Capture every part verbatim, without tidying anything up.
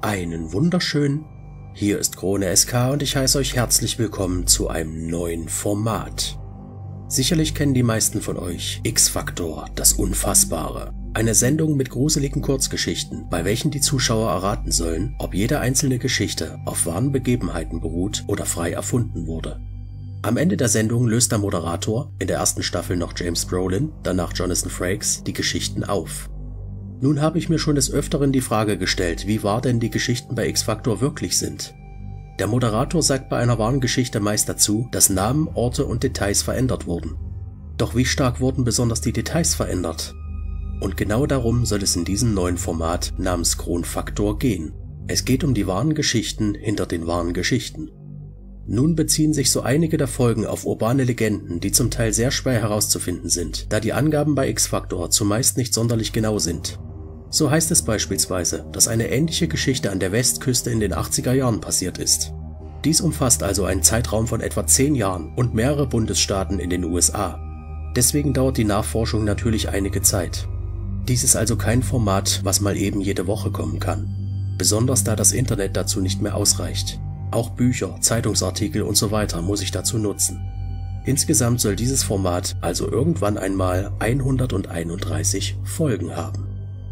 Einen wunderschönen. Hier ist Krone S K und ich heiße euch herzlich willkommen zu einem neuen Format. Sicherlich kennen die meisten von euch X-Factor, das Unfassbare. Eine Sendung mit gruseligen Kurzgeschichten, bei welchen die Zuschauer erraten sollen, ob jede einzelne Geschichte auf wahren Begebenheiten beruht oder frei erfunden wurde. Am Ende der Sendung löst der Moderator, in der ersten Staffel noch James Brolin, danach Jonathan Frakes, die Geschichten auf. Nun habe ich mir schon des Öfteren die Frage gestellt, wie wahr denn die Geschichten bei X-Factor wirklich sind. Der Moderator sagt bei einer wahren Geschichte meist dazu, dass Namen, Orte und Details verändert wurden. Doch wie stark wurden besonders die Details verändert? Und genau darum soll es in diesem neuen Format namens Kronfaktor gehen. Es geht um die wahren Geschichten hinter den wahren Geschichten. Nun beziehen sich so einige der Folgen auf urbane Legenden, die zum Teil sehr schwer herauszufinden sind, da die Angaben bei X-Factor zumeist nicht sonderlich genau sind. So heißt es beispielsweise, dass eine ähnliche Geschichte an der Westküste in den achtziger Jahren passiert ist. Dies umfasst also einen Zeitraum von etwa zehn Jahren und mehrere Bundesstaaten in den U S A. Deswegen dauert die Nachforschung natürlich einige Zeit. Dies ist also kein Format, was mal eben jede Woche kommen kann. Besonders da das Internet dazu nicht mehr ausreicht. Auch Bücher, Zeitungsartikel und so weiter muss ich dazu nutzen. Insgesamt soll dieses Format also irgendwann einmal hunderteinunddreißig Folgen haben.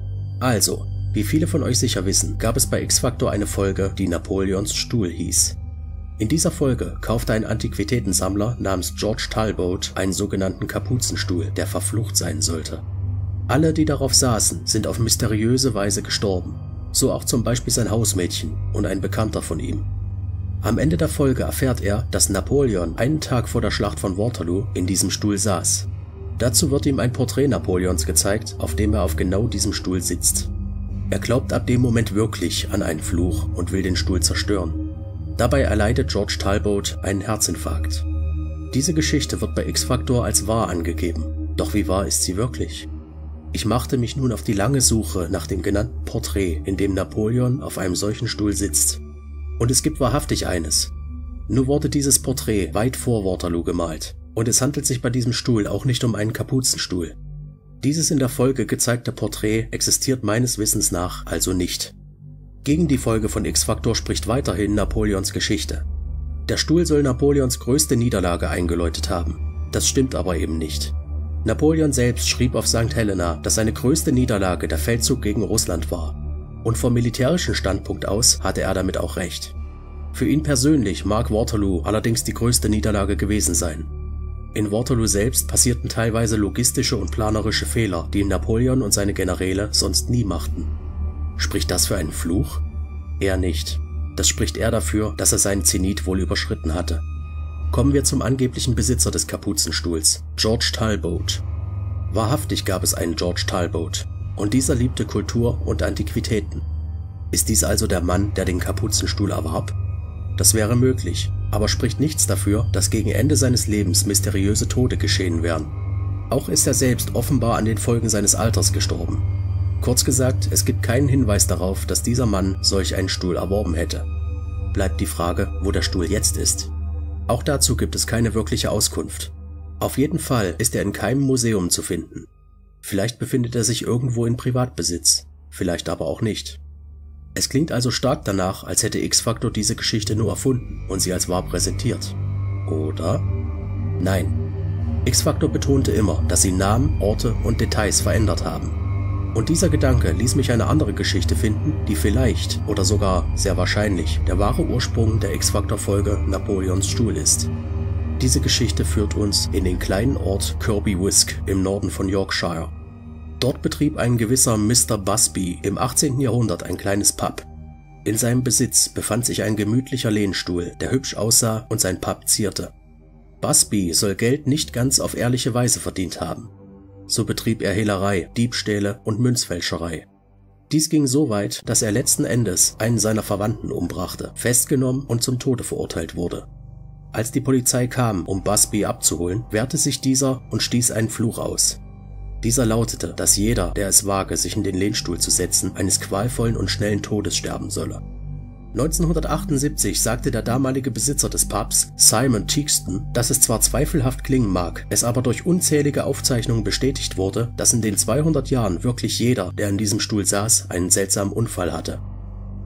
Also, wie viele von euch sicher wissen, gab es bei X-Factor eine Folge, die Napoleons Stuhl hieß. In dieser Folge kaufte ein Antiquitätensammler namens George Talbot einen sogenannten Kapuzenstuhl, der verflucht sein sollte. Alle, die darauf saßen, sind auf mysteriöse Weise gestorben, so auch zum Beispiel sein Hausmädchen und ein Bekannter von ihm. Am Ende der Folge erfährt er, dass Napoleon einen Tag vor der Schlacht von Waterloo in diesem Stuhl saß. Dazu wird ihm ein Porträt Napoleons gezeigt, auf dem er auf genau diesem Stuhl sitzt. Er glaubt ab dem Moment wirklich an einen Fluch und will den Stuhl zerstören. Dabei erleidet George Talbot einen Herzinfarkt. Diese Geschichte wird bei X-Factor als wahr angegeben, doch wie wahr ist sie wirklich? Ich machte mich nun auf die lange Suche nach dem genannten Porträt, in dem Napoleon auf einem solchen Stuhl sitzt. Und es gibt wahrhaftig eines. Nur wurde dieses Porträt weit vor Waterloo gemalt. Und es handelt sich bei diesem Stuhl auch nicht um einen Kapuzenstuhl. Dieses in der Folge gezeigte Porträt existiert meines Wissens nach also nicht. Gegen die Folge von X-Factor spricht weiterhin Napoleons Geschichte. Der Stuhl soll Napoleons größte Niederlage eingeläutet haben. Das stimmt aber eben nicht. Napoleon selbst schrieb auf Sankt Helena, dass seine größte Niederlage der Feldzug gegen Russland war. Und vom militärischen Standpunkt aus hatte er damit auch recht. Für ihn persönlich mag Waterloo allerdings die größte Niederlage gewesen sein. In Waterloo selbst passierten teilweise logistische und planerische Fehler, die Napoleon und seine Generäle sonst nie machten. Spricht das für einen Fluch? Eher nicht. Das spricht eher dafür, dass er seinen Zenit wohl überschritten hatte. Kommen wir zum angeblichen Besitzer des Kapuzenstuhls, George Talbot. Wahrhaftig gab es einen George Talbot, und dieser liebte Kultur und Antiquitäten. Ist dies also der Mann, der den Kapuzenstuhl erwarb? Das wäre möglich, aber spricht nichts dafür, dass gegen Ende seines Lebens mysteriöse Tode geschehen wären. Auch ist er selbst offenbar an den Folgen seines Alters gestorben. Kurz gesagt, es gibt keinen Hinweis darauf, dass dieser Mann solch einen Stuhl erworben hätte. Bleibt die Frage, wo der Stuhl jetzt ist. Auch dazu gibt es keine wirkliche Auskunft. Auf jeden Fall ist er in keinem Museum zu finden. Vielleicht befindet er sich irgendwo in Privatbesitz, vielleicht aber auch nicht. Es klingt also stark danach, als hätte X-Factor diese Geschichte nur erfunden und sie als wahr präsentiert. Oder? Nein. X-Factor betonte immer, dass sie Namen, Orte und Details verändert haben. Und dieser Gedanke ließ mich eine andere Geschichte finden, die vielleicht oder sogar sehr wahrscheinlich der wahre Ursprung der X-Factor-Folge Napoleons Stuhl ist. Diese Geschichte führt uns in den kleinen Ort Kirby Wisk im Norden von Yorkshire. Dort betrieb ein gewisser Mister Busby im achtzehnten Jahrhundert ein kleines Pub. In seinem Besitz befand sich ein gemütlicher Lehnstuhl, der hübsch aussah und sein Pub zierte. Busby soll Geld nicht ganz auf ehrliche Weise verdient haben. So betrieb er Hehlerei, Diebstähle und Münzfälscherei. Dies ging so weit, dass er letzten Endes einen seiner Verwandten umbrachte, festgenommen und zum Tode verurteilt wurde. Als die Polizei kam, um Busby abzuholen, wehrte sich dieser und stieß einen Fluch aus. Dieser lautete, dass jeder, der es wage, sich in den Lehnstuhl zu setzen, eines qualvollen und schnellen Todes sterben solle. neunzehnhundertachtundsiebzig sagte der damalige Besitzer des Pubs, Simon Teagston, dass es zwar zweifelhaft klingen mag, es aber durch unzählige Aufzeichnungen bestätigt wurde, dass in den zweihundert Jahren wirklich jeder, der in diesem Stuhl saß, einen seltsamen Unfall hatte.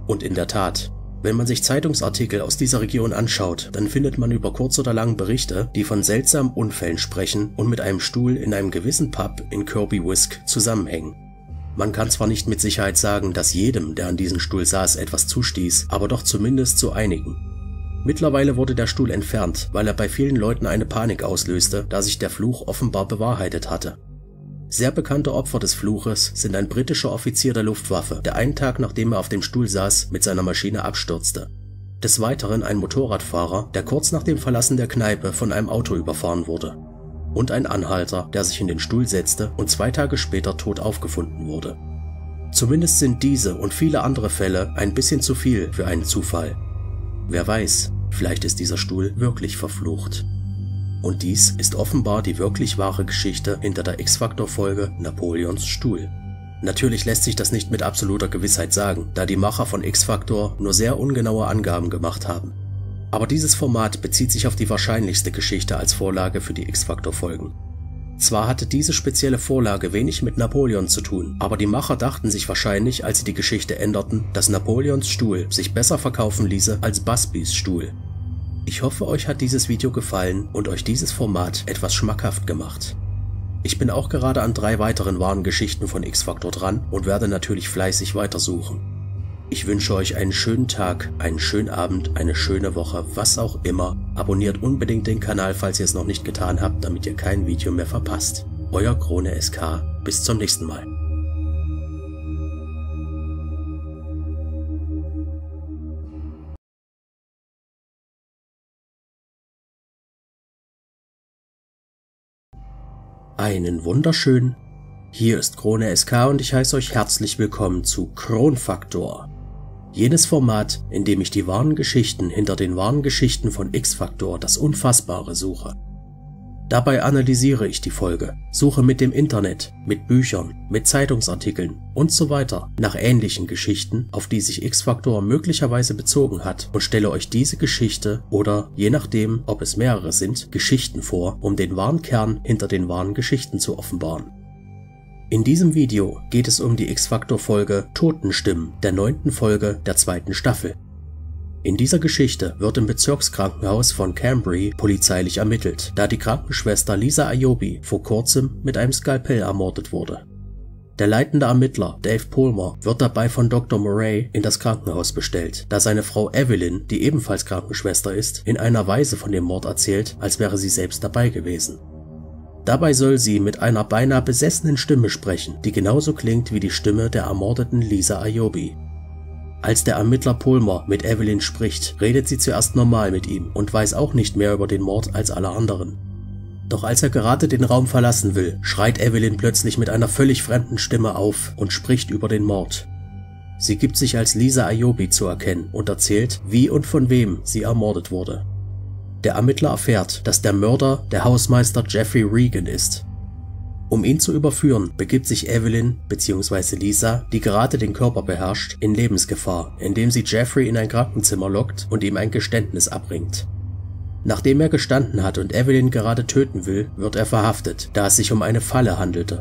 Und in der Tat, wenn man sich Zeitungsartikel aus dieser Region anschaut, dann findet man über kurz oder lang Berichte, die von seltsamen Unfällen sprechen und mit einem Stuhl in einem gewissen Pub in Kirby Wisk zusammenhängen. Man kann zwar nicht mit Sicherheit sagen, dass jedem, der an diesem Stuhl saß, etwas zustieß, aber doch zumindest zu einigen. Mittlerweile wurde der Stuhl entfernt, weil er bei vielen Leuten eine Panik auslöste, da sich der Fluch offenbar bewahrheitet hatte. Sehr bekannte Opfer des Fluches sind ein britischer Offizier der Luftwaffe, der einen Tag nachdem er auf dem Stuhl saß, mit seiner Maschine abstürzte. Des Weiteren ein Motorradfahrer, der kurz nach dem Verlassen der Kneipe von einem Auto überfahren wurde. Und ein Anhalter, der sich in den Stuhl setzte und zwei Tage später tot aufgefunden wurde. Zumindest sind diese und viele andere Fälle ein bisschen zu viel für einen Zufall. Wer weiß, vielleicht ist dieser Stuhl wirklich verflucht. Und dies ist offenbar die wirklich wahre Geschichte hinter der X-Factor-Folge Napoleons Stuhl. Natürlich lässt sich das nicht mit absoluter Gewissheit sagen, da die Macher von X-Factor nur sehr ungenaue Angaben gemacht haben. Aber dieses Format bezieht sich auf die wahrscheinlichste Geschichte als Vorlage für die X-Factor-Folgen. Zwar hatte diese spezielle Vorlage wenig mit Napoleon zu tun, aber die Macher dachten sich wahrscheinlich, als sie die Geschichte änderten, dass Napoleons Stuhl sich besser verkaufen ließe als Busbys Stuhl. Ich hoffe, euch hat dieses Video gefallen und euch dieses Format etwas schmackhaft gemacht. Ich bin auch gerade an drei weiteren wahren Geschichten von X-Factor dran und werde natürlich fleißig weitersuchen. Ich wünsche euch einen schönen Tag, einen schönen Abend, eine schöne Woche, was auch immer. Abonniert unbedingt den Kanal, falls ihr es noch nicht getan habt, damit ihr kein Video mehr verpasst. Euer Krone S K, bis zum nächsten Mal. Einen wunderschönen. Hier ist Krone S K und ich heiße euch herzlich willkommen zu Kronfaktor. Jenes Format, in dem ich die wahren Geschichten hinter den wahren Geschichten von X-Factor, das Unfassbare, suche. Dabei analysiere ich die Folge, suche mit dem Internet, mit Büchern, mit Zeitungsartikeln und so weiter nach ähnlichen Geschichten, auf die sich X-Factor möglicherweise bezogen hat und stelle euch diese Geschichte oder, je nachdem, ob es mehrere sind, Geschichten vor, um den wahren Kern hinter den wahren Geschichten zu offenbaren. In diesem Video geht es um die X-Factor-Folge Totenstimmen der neunten Folge der zweiten Staffel. In dieser Geschichte wird im Bezirkskrankenhaus von Cambrai polizeilich ermittelt, da die Krankenschwester Lisa Ayobi vor kurzem mit einem Skalpell ermordet wurde. Der leitende Ermittler Dave Palmer wird dabei von Doktor Murray in das Krankenhaus bestellt, da seine Frau Evelyn, die ebenfalls Krankenschwester ist, in einer Weise von dem Mord erzählt, als wäre sie selbst dabei gewesen. Dabei soll sie mit einer beinahe besessenen Stimme sprechen, die genauso klingt wie die Stimme der ermordeten Lisa Ayobi. Als der Ermittler Palmer mit Evelyn spricht, redet sie zuerst normal mit ihm und weiß auch nicht mehr über den Mord als alle anderen. Doch als er gerade den Raum verlassen will, schreit Evelyn plötzlich mit einer völlig fremden Stimme auf und spricht über den Mord. Sie gibt sich als Lisa Ayobi zu erkennen und erzählt, wie und von wem sie ermordet wurde. Der Ermittler erfährt, dass der Mörder der Hausmeister Jeffrey Regan ist. Um ihn zu überführen, begibt sich Evelyn bzw. Lisa, die gerade den Körper beherrscht, in Lebensgefahr, indem sie Jeffrey in ein Krankenzimmer lockt und ihm ein Geständnis abbringt. Nachdem er gestanden hat und Evelyn gerade töten will, wird er verhaftet, da es sich um eine Falle handelte.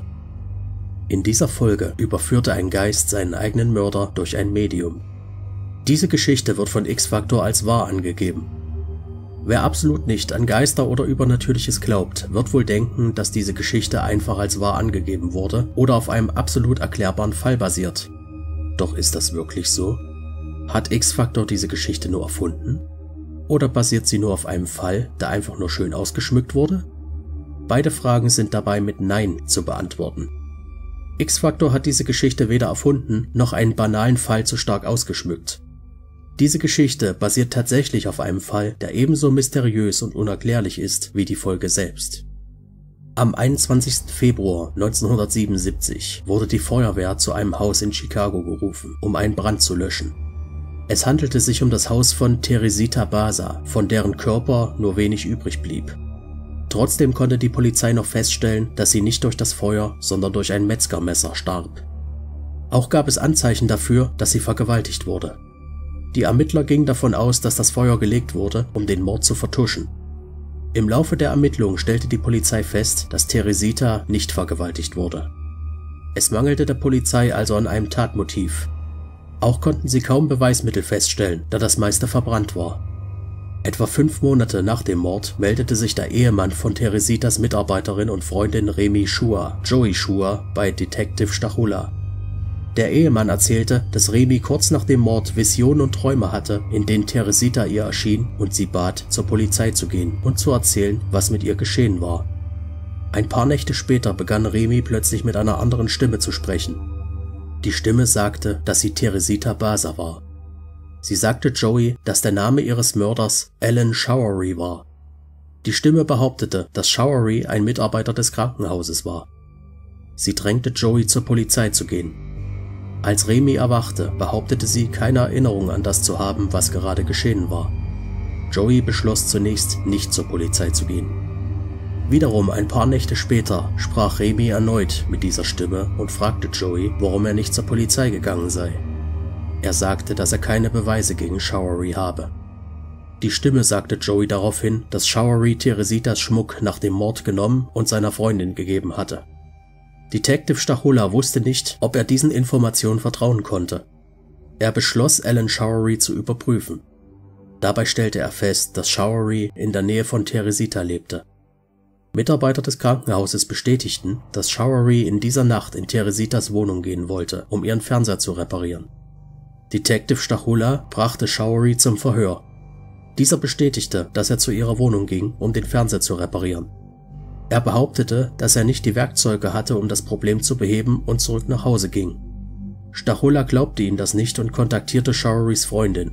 In dieser Folge überführte ein Geist seinen eigenen Mörder durch ein Medium. Diese Geschichte wird von X-Factor als wahr angegeben. Wer absolut nicht an Geister oder Übernatürliches glaubt, wird wohl denken, dass diese Geschichte einfach als wahr angegeben wurde oder auf einem absolut erklärbaren Fall basiert. Doch ist das wirklich so? Hat X-Factor diese Geschichte nur erfunden? Oder basiert sie nur auf einem Fall, der einfach nur schön ausgeschmückt wurde? Beide Fragen sind dabei mit Nein zu beantworten. X-Factor hat diese Geschichte weder erfunden, noch einen banalen Fall zu stark ausgeschmückt. Diese Geschichte basiert tatsächlich auf einem Fall, der ebenso mysteriös und unerklärlich ist wie die Folge selbst. Am einundzwanzigsten Februar neunzehnhundertsiebenundsiebzig wurde die Feuerwehr zu einem Haus in Chicago gerufen, um einen Brand zu löschen. Es handelte sich um das Haus von Teresita Basa, von deren Körper nur wenig übrig blieb. Trotzdem konnte die Polizei noch feststellen, dass sie nicht durch das Feuer, sondern durch ein Metzgermesser starb. Auch gab es Anzeichen dafür, dass sie vergewaltigt wurde. Die Ermittler gingen davon aus, dass das Feuer gelegt wurde, um den Mord zu vertuschen. Im Laufe der Ermittlungen stellte die Polizei fest, dass Teresita nicht vergewaltigt wurde. Es mangelte der Polizei also an einem Tatmotiv. Auch konnten sie kaum Beweismittel feststellen, da das meiste verbrannt war. Etwa fünf Monate nach dem Mord meldete sich der Ehemann von Teresitas Mitarbeiterin und Freundin Remy Shua, Joey Shua, bei Detective Stachula. Der Ehemann erzählte, dass Remy kurz nach dem Mord Visionen und Träume hatte, in denen Teresita ihr erschien und sie bat, zur Polizei zu gehen und zu erzählen, was mit ihr geschehen war. Ein paar Nächte später begann Remy plötzlich mit einer anderen Stimme zu sprechen. Die Stimme sagte, dass sie Teresita Basa war. Sie sagte Joey, dass der Name ihres Mörders Alan Showery war. Die Stimme behauptete, dass Showery ein Mitarbeiter des Krankenhauses war. Sie drängte Joey, zur Polizei zu gehen. Als Remy erwachte, behauptete sie, keine Erinnerung an das zu haben, was gerade geschehen war. Joey beschloss zunächst, nicht zur Polizei zu gehen. Wiederum ein paar Nächte später sprach Remy erneut mit dieser Stimme und fragte Joey, warum er nicht zur Polizei gegangen sei. Er sagte, dass er keine Beweise gegen Showery habe. Die Stimme sagte Joey daraufhin, dass Showery Teresitas Schmuck nach dem Mord genommen und seiner Freundin gegeben hatte. Detective Stachula wusste nicht, ob er diesen Informationen vertrauen konnte. Er beschloss, Alan Showery zu überprüfen. Dabei stellte er fest, dass Showery in der Nähe von Teresita lebte. Mitarbeiter des Krankenhauses bestätigten, dass Showery in dieser Nacht in Teresitas Wohnung gehen wollte, um ihren Fernseher zu reparieren. Detective Stachula brachte Showery zum Verhör. Dieser bestätigte, dass er zu ihrer Wohnung ging, um den Fernseher zu reparieren. Er behauptete, dass er nicht die Werkzeuge hatte, um das Problem zu beheben, und zurück nach Hause ging. Stachula glaubte ihm das nicht und kontaktierte Showerys Freundin.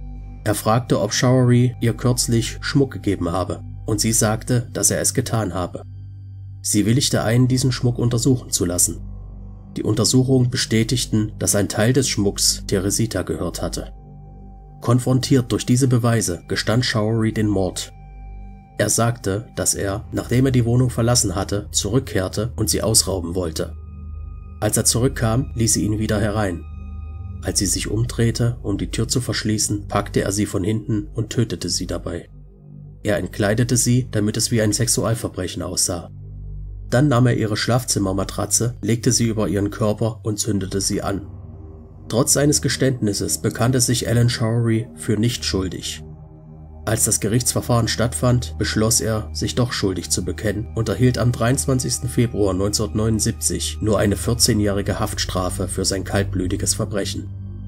Er fragte, ob Showery ihr kürzlich Schmuck gegeben habe, und sie sagte, dass er es getan habe. Sie willigte ein, diesen Schmuck untersuchen zu lassen. Die Untersuchungen bestätigten, dass ein Teil des Schmucks Teresita gehört hatte. Konfrontiert durch diese Beweise gestand Showery den Mord. Er sagte, dass er, nachdem er die Wohnung verlassen hatte, zurückkehrte und sie ausrauben wollte. Als er zurückkam, ließ sie ihn wieder herein. Als sie sich umdrehte, um die Tür zu verschließen, packte er sie von hinten und tötete sie dabei. Er entkleidete sie, damit es wie ein Sexualverbrechen aussah. Dann nahm er ihre Schlafzimmermatratze, legte sie über ihren Körper und zündete sie an. Trotz seines Geständnisses bekannte sich Alan Showery für nicht schuldig. Als das Gerichtsverfahren stattfand, beschloss er, sich doch schuldig zu bekennen und erhielt am dreiundzwanzigsten Februar neunzehnhundertneunundsiebzig nur eine vierzehnjährige Haftstrafe für sein kaltblütiges Verbrechen.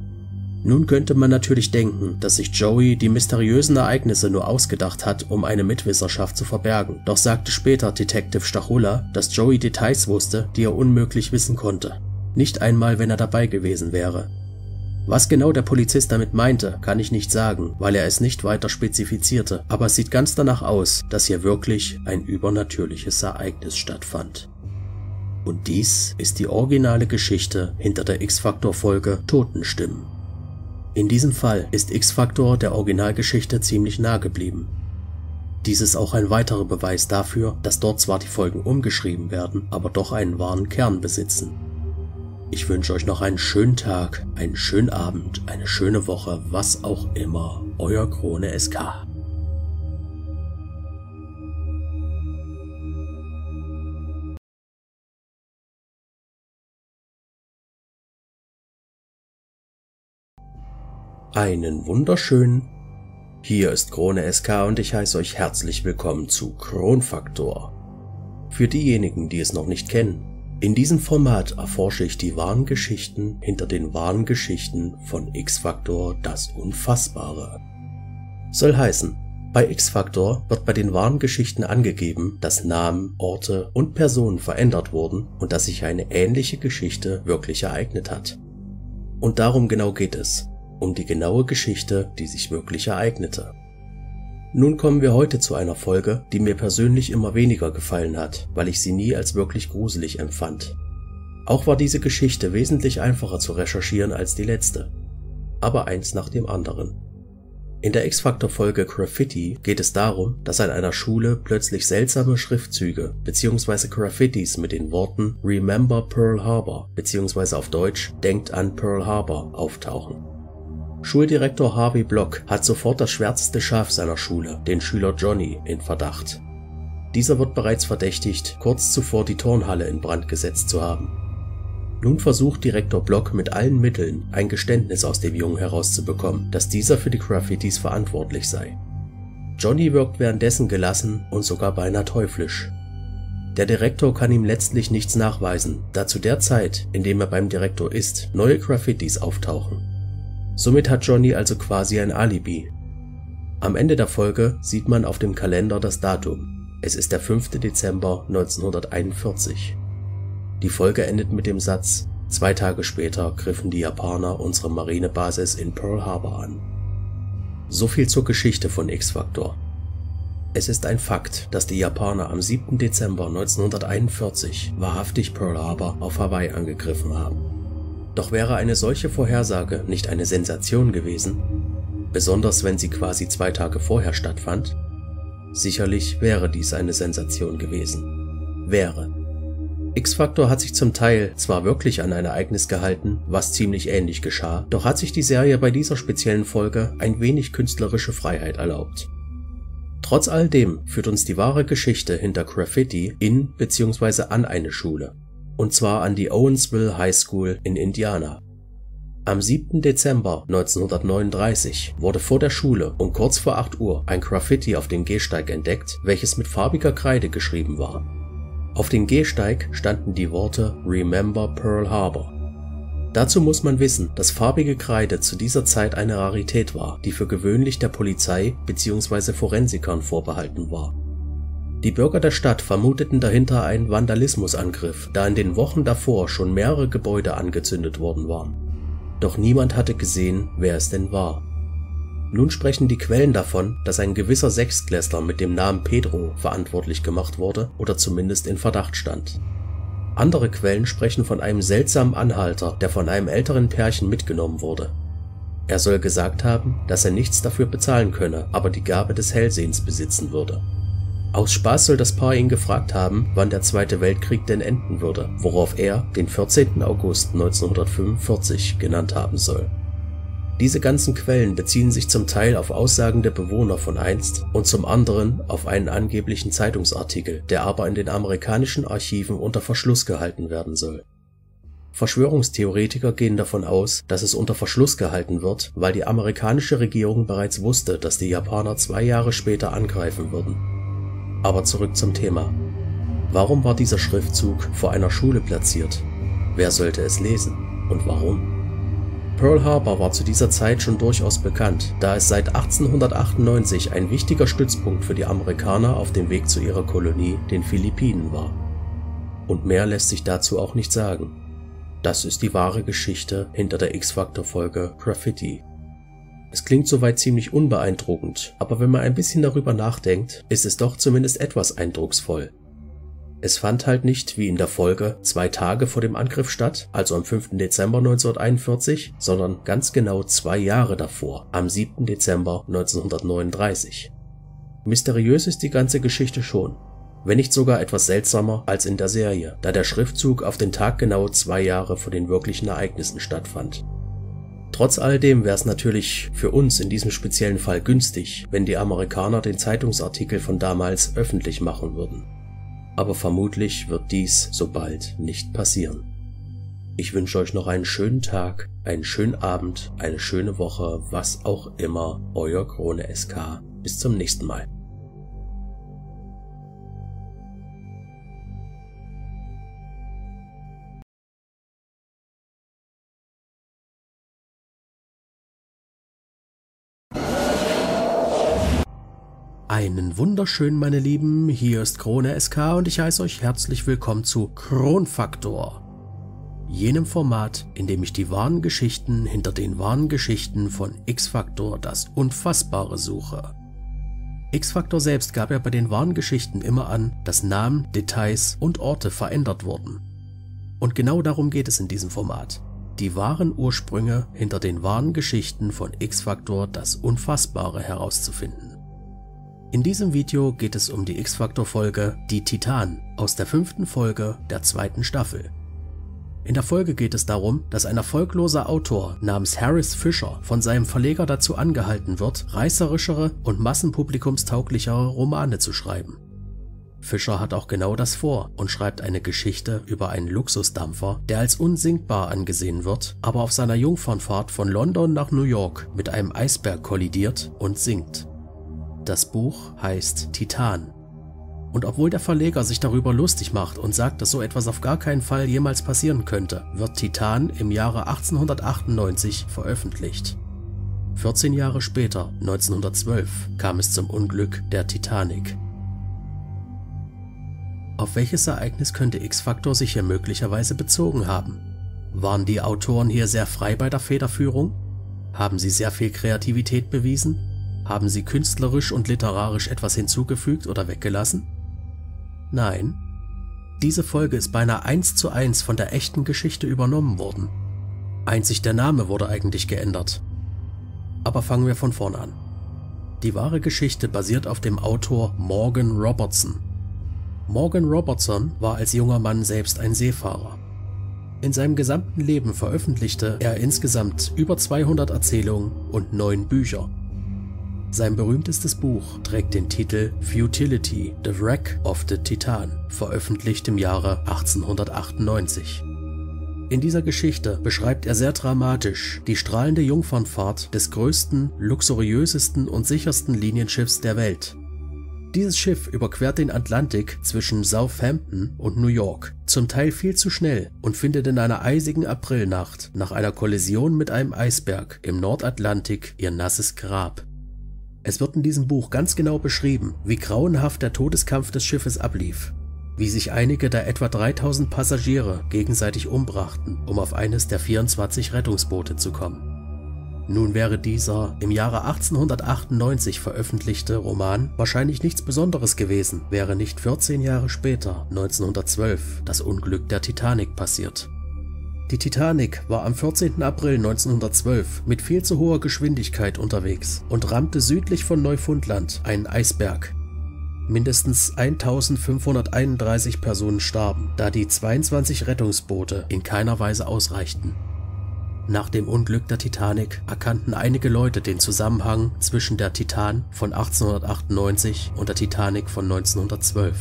Nun könnte man natürlich denken, dass sich Joey die mysteriösen Ereignisse nur ausgedacht hat, um eine Mitwisserschaft zu verbergen. Doch sagte später Detective Stachula, dass Joey Details wusste, die er unmöglich wissen konnte. Nicht einmal, wenn er dabei gewesen wäre. Was genau der Polizist damit meinte, kann ich nicht sagen, weil er es nicht weiter spezifizierte, aber es sieht ganz danach aus, dass hier wirklich ein übernatürliches Ereignis stattfand. Und dies ist die originale Geschichte hinter der X-Factor-Folge Totenstimmen. In diesem Fall ist X-Factor der Originalgeschichte ziemlich nah geblieben. Dies ist auch ein weiterer Beweis dafür, dass dort zwar die Folgen umgeschrieben werden, aber doch einen wahren Kern besitzen. Ich wünsche euch noch einen schönen Tag, einen schönen Abend, eine schöne Woche, was auch immer. Euer Krone S K. Einen wunderschönen. Hier ist Krone S K und ich heiße euch herzlich willkommen zu Kronfaktor. Für diejenigen, die es noch nicht kennen, in diesem Format erforsche ich die wahren Geschichten hinter den wahren Geschichten von X-Factor das Unfassbare. Soll heißen, bei X-Factor wird bei den wahren Geschichten angegeben, dass Namen, Orte und Personen verändert wurden und dass sich eine ähnliche Geschichte wirklich ereignet hat. Und darum genau geht es. Um die genaue Geschichte, die sich wirklich ereignete. Nun kommen wir heute zu einer Folge, die mir persönlich immer weniger gefallen hat, weil ich sie nie als wirklich gruselig empfand. Auch war diese Geschichte wesentlich einfacher zu recherchieren als die letzte. Aber eins nach dem anderen. In der X-Factor-Folge Graffiti geht es darum, dass an einer Schule plötzlich seltsame Schriftzüge bzw. Graffitis mit den Worten Remember Pearl Harbor bzw. auf Deutsch Denkt an Pearl Harbor auftauchen. Schuldirektor Harvey Block hat sofort das schwärzeste Schaf seiner Schule, den Schüler Johnny, in Verdacht. Dieser wird bereits verdächtigt, kurz zuvor die Turnhalle in Brand gesetzt zu haben. Nun versucht Direktor Block mit allen Mitteln, ein Geständnis aus dem Jungen herauszubekommen, dass dieser für die Graffitis verantwortlich sei. Johnny wirkt währenddessen gelassen und sogar beinahe teuflisch. Der Direktor kann ihm letztlich nichts nachweisen, da zu der Zeit, in dem er beim Direktor ist, neue Graffitis auftauchen. Somit hat Johnny also quasi ein Alibi. Am Ende der Folge sieht man auf dem Kalender das Datum. Es ist der fünfte Dezember neunzehnhunderteinundvierzig. Die Folge endet mit dem Satz: Zwei Tage später griffen die Japaner unsere Marinebasis in Pearl Harbor an. So viel zur Geschichte von X-Factor. Es ist ein Fakt, dass die Japaner am siebten Dezember neunzehnhunderteinundvierzig wahrhaftig Pearl Harbor auf Hawaii angegriffen haben. Doch wäre eine solche Vorhersage nicht eine Sensation gewesen, besonders wenn sie quasi zwei Tage vorher stattfand? Sicherlich wäre dies eine Sensation gewesen. Wäre. X-Factor hat sich zum Teil zwar wirklich an ein Ereignis gehalten, was ziemlich ähnlich geschah, doch hat sich die Serie bei dieser speziellen Folge ein wenig künstlerische Freiheit erlaubt. Trotz all dem führt uns die wahre Geschichte hinter Graffiti in bzw. an eine Schule, und zwar an die Owensville High School in Indiana. Am siebten Dezember neunzehnhundertneununddreißig wurde vor der Schule um kurz vor acht Uhr ein Graffiti auf dem Gehsteig entdeckt, welches mit farbiger Kreide geschrieben war. Auf dem Gehsteig standen die Worte Remember Pearl Harbor. Dazu muss man wissen, dass farbige Kreide zu dieser Zeit eine Rarität war, die für gewöhnlich der Polizei bzw. Forensikern vorbehalten war. Die Bürger der Stadt vermuteten dahinter einen Vandalismusangriff, da in den Wochen davor schon mehrere Gebäude angezündet worden waren. Doch niemand hatte gesehen, wer es denn war. Nun sprechen die Quellen davon, dass ein gewisser Sechstklässler mit dem Namen Pedro verantwortlich gemacht wurde oder zumindest in Verdacht stand. Andere Quellen sprechen von einem seltsamen Anhalter, der von einem älteren Pärchen mitgenommen wurde. Er soll gesagt haben, dass er nichts dafür bezahlen könne, aber die Gabe des Hellsehens besitzen würde. Aus Spaß soll das Paar ihn gefragt haben, wann der Zweite Weltkrieg denn enden würde, worauf er den vierzehnten August neunzehnhundertfünfundvierzig genannt haben soll. Diese ganzen Quellen beziehen sich zum Teil auf Aussagen der Bewohner von einst und zum anderen auf einen angeblichen Zeitungsartikel, der aber in den amerikanischen Archiven unter Verschluss gehalten werden soll. Verschwörungstheoretiker gehen davon aus, dass es unter Verschluss gehalten wird, weil die amerikanische Regierung bereits wusste, dass die Japaner zwei Jahre später angreifen würden. Aber zurück zum Thema. Warum war dieser Schriftzug vor einer Schule platziert? Wer sollte es lesen? Und warum? Pearl Harbor war zu dieser Zeit schon durchaus bekannt, da es seit achtzehnhundertachtundneunzig ein wichtiger Stützpunkt für die Amerikaner auf dem Weg zu ihrer Kolonie, den Philippinen, war. Und mehr lässt sich dazu auch nicht sagen. Das ist die wahre Geschichte hinter der X-Factor-Folge Graffiti. Es klingt soweit ziemlich unbeeindruckend, aber wenn man ein bisschen darüber nachdenkt, ist es doch zumindest etwas eindrucksvoll. Es fand halt nicht, wie in der Folge, zwei Tage vor dem Angriff statt, also am fünften Dezember neunzehnhunderteinundvierzig, sondern ganz genau zwei Jahre davor, am siebten Dezember neunzehnhundertneununddreißig. Mysteriös ist die ganze Geschichte schon, wenn nicht sogar etwas seltsamer als in der Serie, da der Schriftzug auf den Tag genau zwei Jahre vor den wirklichen Ereignissen stattfand. Trotz alledem wäre es natürlich für uns in diesem speziellen Fall günstig, wenn die Amerikaner den Zeitungsartikel von damals öffentlich machen würden. Aber vermutlich wird dies so bald nicht passieren. Ich wünsche euch noch einen schönen Tag, einen schönen Abend, eine schöne Woche, was auch immer, euer Krone S K. Bis zum nächsten Mal. Einen wunderschönen, meine Lieben, hier ist Krone S K und ich heiße euch herzlich willkommen zu Kronfaktor, jenem Format, in dem ich die wahren Geschichten hinter den wahren Geschichten von X-Factor das Unfassbare suche. X-Factor selbst gab ja bei den wahren Geschichten immer an, dass Namen, Details und Orte verändert wurden. Und genau darum geht es in diesem Format. Die wahren Ursprünge hinter den wahren Geschichten von X-Factor das Unfassbare herauszufinden. In diesem Video geht es um die X-Factor-Folge Die Titanen aus der fünften Folge der zweiten Staffel. In der Folge geht es darum, dass ein erfolgloser Autor namens Harris Fisher von seinem Verleger dazu angehalten wird, reißerischere und massenpublikumstauglichere Romane zu schreiben. Fisher hat auch genau das vor und schreibt eine Geschichte über einen Luxusdampfer, der als unsinkbar angesehen wird, aber auf seiner Jungfernfahrt von London nach New York mit einem Eisberg kollidiert und sinkt. Das Buch heißt Titan. Und obwohl der Verleger sich darüber lustig macht und sagt, dass so etwas auf gar keinen Fall jemals passieren könnte, wird Titan im Jahre achtzehnhundertachtundneunzig veröffentlicht. vierzehn Jahre später, neunzehnhundertzwölf, kam es zum Unglück der Titanic. Auf welches Ereignis könnte X-Factor sich hier möglicherweise bezogen haben? Waren die Autoren hier sehr frei bei der Federführung? Haben sie sehr viel Kreativität bewiesen? Haben sie künstlerisch und literarisch etwas hinzugefügt oder weggelassen? Nein. Diese Folge ist beinahe eins zu eins von der echten Geschichte übernommen worden. Einzig der Name wurde eigentlich geändert. Aber fangen wir von vorne an. Die wahre Geschichte basiert auf dem Autor Morgan Robertson. Morgan Robertson war als junger Mann selbst ein Seefahrer. In seinem gesamten Leben veröffentlichte er insgesamt über zweihundert Erzählungen und neun Bücher. Sein berühmtestes Buch trägt den Titel Futility, The Wreck of the Titan, veröffentlicht im Jahre achtzehnhundertachtundneunzig. In dieser Geschichte beschreibt er sehr dramatisch die strahlende Jungfernfahrt des größten, luxuriösesten und sichersten Linienschiffs der Welt. Dieses Schiff überquert den Atlantik zwischen Southampton und New York, zum Teil viel zu schnell, und findet in einer eisigen Aprilnacht nach einer Kollision mit einem Eisberg im Nordatlantik ihr nasses Grab. Es wird in diesem Buch ganz genau beschrieben, wie grauenhaft der Todeskampf des Schiffes ablief, wie sich einige der etwa dreitausend Passagiere gegenseitig umbrachten, um auf eines der vierundzwanzig Rettungsboote zu kommen. Nun wäre dieser im Jahre achtzehnhundertachtundneunzig veröffentlichte Roman wahrscheinlich nichts Besonderes gewesen, wäre nicht vierzehn Jahre später, neunzehnhundertzwölf, das Unglück der Titanic passiert. Die Titanic war am vierzehnten April neunzehnhundertzwölf mit viel zu hoher Geschwindigkeit unterwegs und rammte südlich von Neufundland einen Eisberg. Mindestens eintausendfünfhunderteinunddreißig Personen starben, da die zweiundzwanzig Rettungsboote in keiner Weise ausreichten. Nach dem Unglück der Titanic erkannten einige Leute den Zusammenhang zwischen der Titan von achtzehnhundertachtundneunzig und der Titanic von neunzehnhundertzwölf.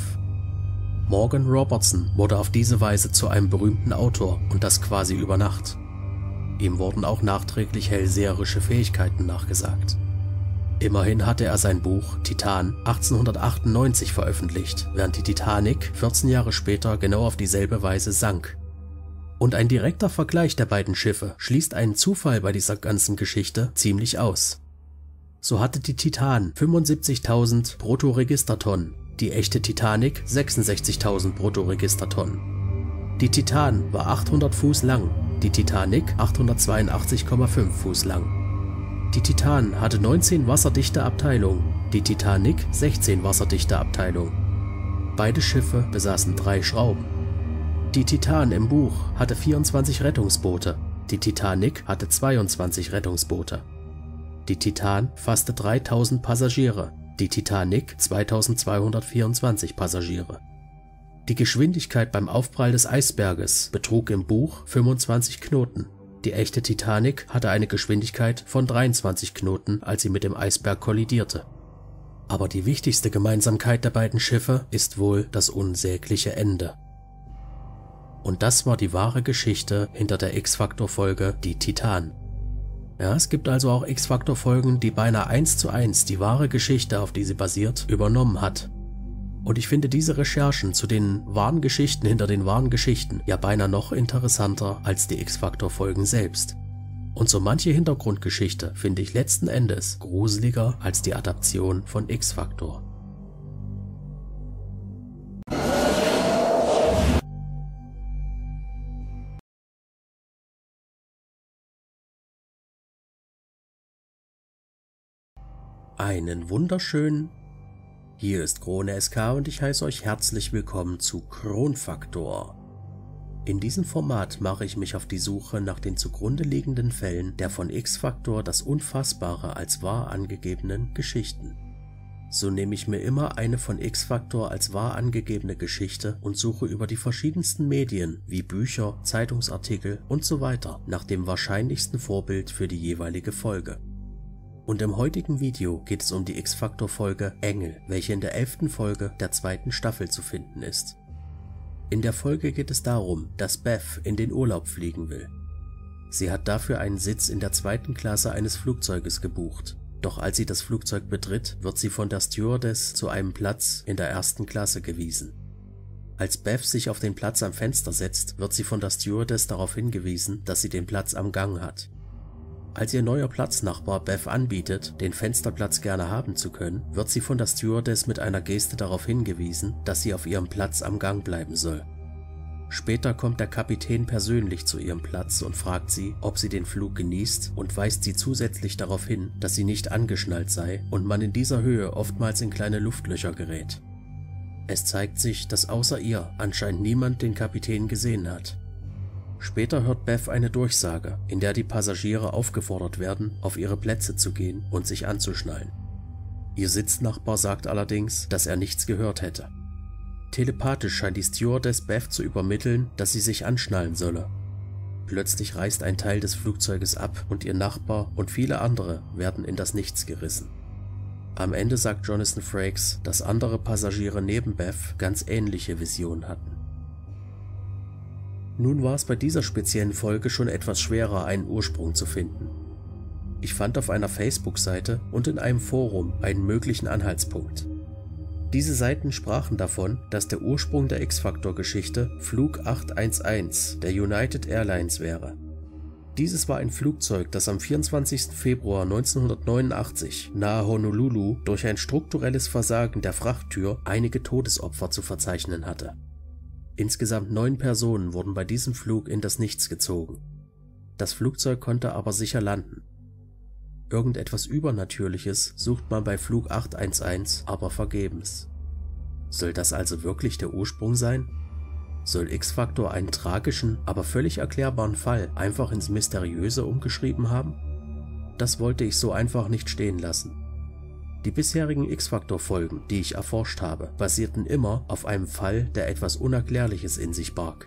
Morgan Robertson wurde auf diese Weise zu einem berühmten Autor, und das quasi über Nacht. Ihm wurden auch nachträglich hellseherische Fähigkeiten nachgesagt. Immerhin hatte er sein Buch Titan achtzehnhundertachtundneunzig veröffentlicht, während die Titanic vierzehn Jahre später genau auf dieselbe Weise sank. Und ein direkter Vergleich der beiden Schiffe schließt einen Zufall bei dieser ganzen Geschichte ziemlich aus. So hatte die Titan fünfundsiebzigtausend Bruttoregistertonnen, die echte Titanic sechsundsechzigtausend Bruttoregistertonnen. Die Titan war achthundert Fuß lang, die Titanic achthundertzweiundachtzig Komma fünf Fuß lang. Die Titan hatte neunzehn wasserdichte Abteilungen, die Titanic sechzehn wasserdichte Abteilungen. Beide Schiffe besaßen drei Schrauben. Die Titan im Buch hatte vierundzwanzig Rettungsboote, die Titanic hatte zweiundzwanzig Rettungsboote. Die Titan fasste dreitausend Passagiere, die Titanic zweitausendzweihundertvierundzwanzig Passagiere. Die Geschwindigkeit beim Aufprall des Eisberges betrug im Buch fünfundzwanzig Knoten. Die echte Titanic hatte eine Geschwindigkeit von dreiundzwanzig Knoten, als sie mit dem Eisberg kollidierte. Aber die wichtigste Gemeinsamkeit der beiden Schiffe ist wohl das unsägliche Ende. Und das war die wahre Geschichte hinter der X-Factor-Folge Die Titan. Ja, es gibt also auch X-Factor-Folgen, die beinahe eins zu eins die wahre Geschichte, auf die sie basiert, übernommen hat. Und ich finde diese Recherchen zu den wahren Geschichten hinter den wahren Geschichten ja beinahe noch interessanter als die X-Factor-Folgen selbst. Und so manche Hintergrundgeschichte finde ich letzten Endes gruseliger als die Adaption von X-Factor. Einen wunderschönen. Hier ist Krone S K und ich heiße euch herzlich willkommen zu Kronfaktor. In diesem Format mache ich mich auf die Suche nach den zugrunde liegenden Fällen der von X-Factor das Unfassbare als wahr angegebenen Geschichten. So nehme ich mir immer eine von X-Factor als wahr angegebene Geschichte und suche über die verschiedensten Medien wie Bücher, Zeitungsartikel und so weiter nach dem wahrscheinlichsten Vorbild für die jeweilige Folge. Und im heutigen Video geht es um die X-Factor-Folge Engel, welche in der elften Folge der zweiten Staffel zu finden ist. In der Folge geht es darum, dass Beth in den Urlaub fliegen will. Sie hat dafür einen Sitz in der zweiten Klasse eines Flugzeuges gebucht, doch als sie das Flugzeug betritt, wird sie von der Stewardess zu einem Platz in der ersten Klasse gewiesen. Als Beth sich auf den Platz am Fenster setzt, wird sie von der Stewardess darauf hingewiesen, dass sie den Platz am Gang hat. Als ihr neuer Platznachbar Beth anbietet, den Fensterplatz gerne haben zu können, wird sie von der Stewardess mit einer Geste darauf hingewiesen, dass sie auf ihrem Platz am Gang bleiben soll. Später kommt der Kapitän persönlich zu ihrem Platz und fragt sie, ob sie den Flug genießt, und weist sie zusätzlich darauf hin, dass sie nicht angeschnallt sei und man in dieser Höhe oftmals in kleine Luftlöcher gerät. Es zeigt sich, dass außer ihr anscheinend niemand den Kapitän gesehen hat. Später hört Beth eine Durchsage, in der die Passagiere aufgefordert werden, auf ihre Plätze zu gehen und sich anzuschnallen. Ihr Sitznachbar sagt allerdings, dass er nichts gehört hätte. Telepathisch scheint die Stewardess Beth zu übermitteln, dass sie sich anschnallen solle. Plötzlich reißt ein Teil des Flugzeuges ab und ihr Nachbar und viele andere werden in das Nichts gerissen. Am Ende sagt Jonathan Frakes, dass andere Passagiere neben Beth ganz ähnliche Visionen hatten. Nun war es bei dieser speziellen Folge schon etwas schwerer, einen Ursprung zu finden. Ich fand auf einer Facebook-Seite und in einem Forum einen möglichen Anhaltspunkt. Diese Seiten sprachen davon, dass der Ursprung der X-Factor-Geschichte Flug acht eins eins der United Airlines wäre. Dieses war ein Flugzeug, das am vierundzwanzigsten Februar neunzehnhundertneunundachtzig nahe Honolulu durch ein strukturelles Versagen der Frachttür einige Todesopfer zu verzeichnen hatte. Insgesamt neun Personen wurden bei diesem Flug in das Nichts gezogen. Das Flugzeug konnte aber sicher landen. Irgendetwas Übernatürliches sucht man bei Flug acht eins eins aber vergebens. Soll das also wirklich der Ursprung sein? Soll X-Factor einen tragischen, aber völlig erklärbaren Fall einfach ins Mysteriöse umgeschrieben haben? Das wollte ich so einfach nicht stehen lassen. Die bisherigen X-Factor-Folgen, die ich erforscht habe, basierten immer auf einem Fall, der etwas Unerklärliches in sich barg.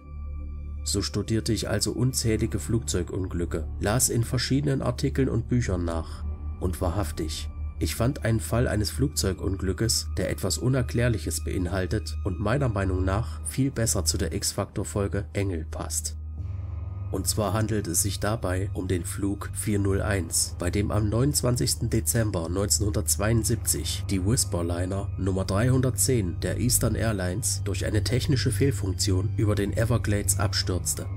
So studierte ich also unzählige Flugzeugunglücke, las in verschiedenen Artikeln und Büchern nach. Und wahrhaftig, ich fand einen Fall eines Flugzeugunglückes, der etwas Unerklärliches beinhaltet und meiner Meinung nach viel besser zu der X-Factor-Folge Engel passt. Und zwar handelt es sich dabei um den Flug vierhunderteins, bei dem am neunundzwanzigsten Dezember neunzehnhundertzweiundsiebzig die Whisperliner Nummer dreihundertzehn der Eastern Airlines durch eine technische Fehlfunktion über den Everglades abstürzte.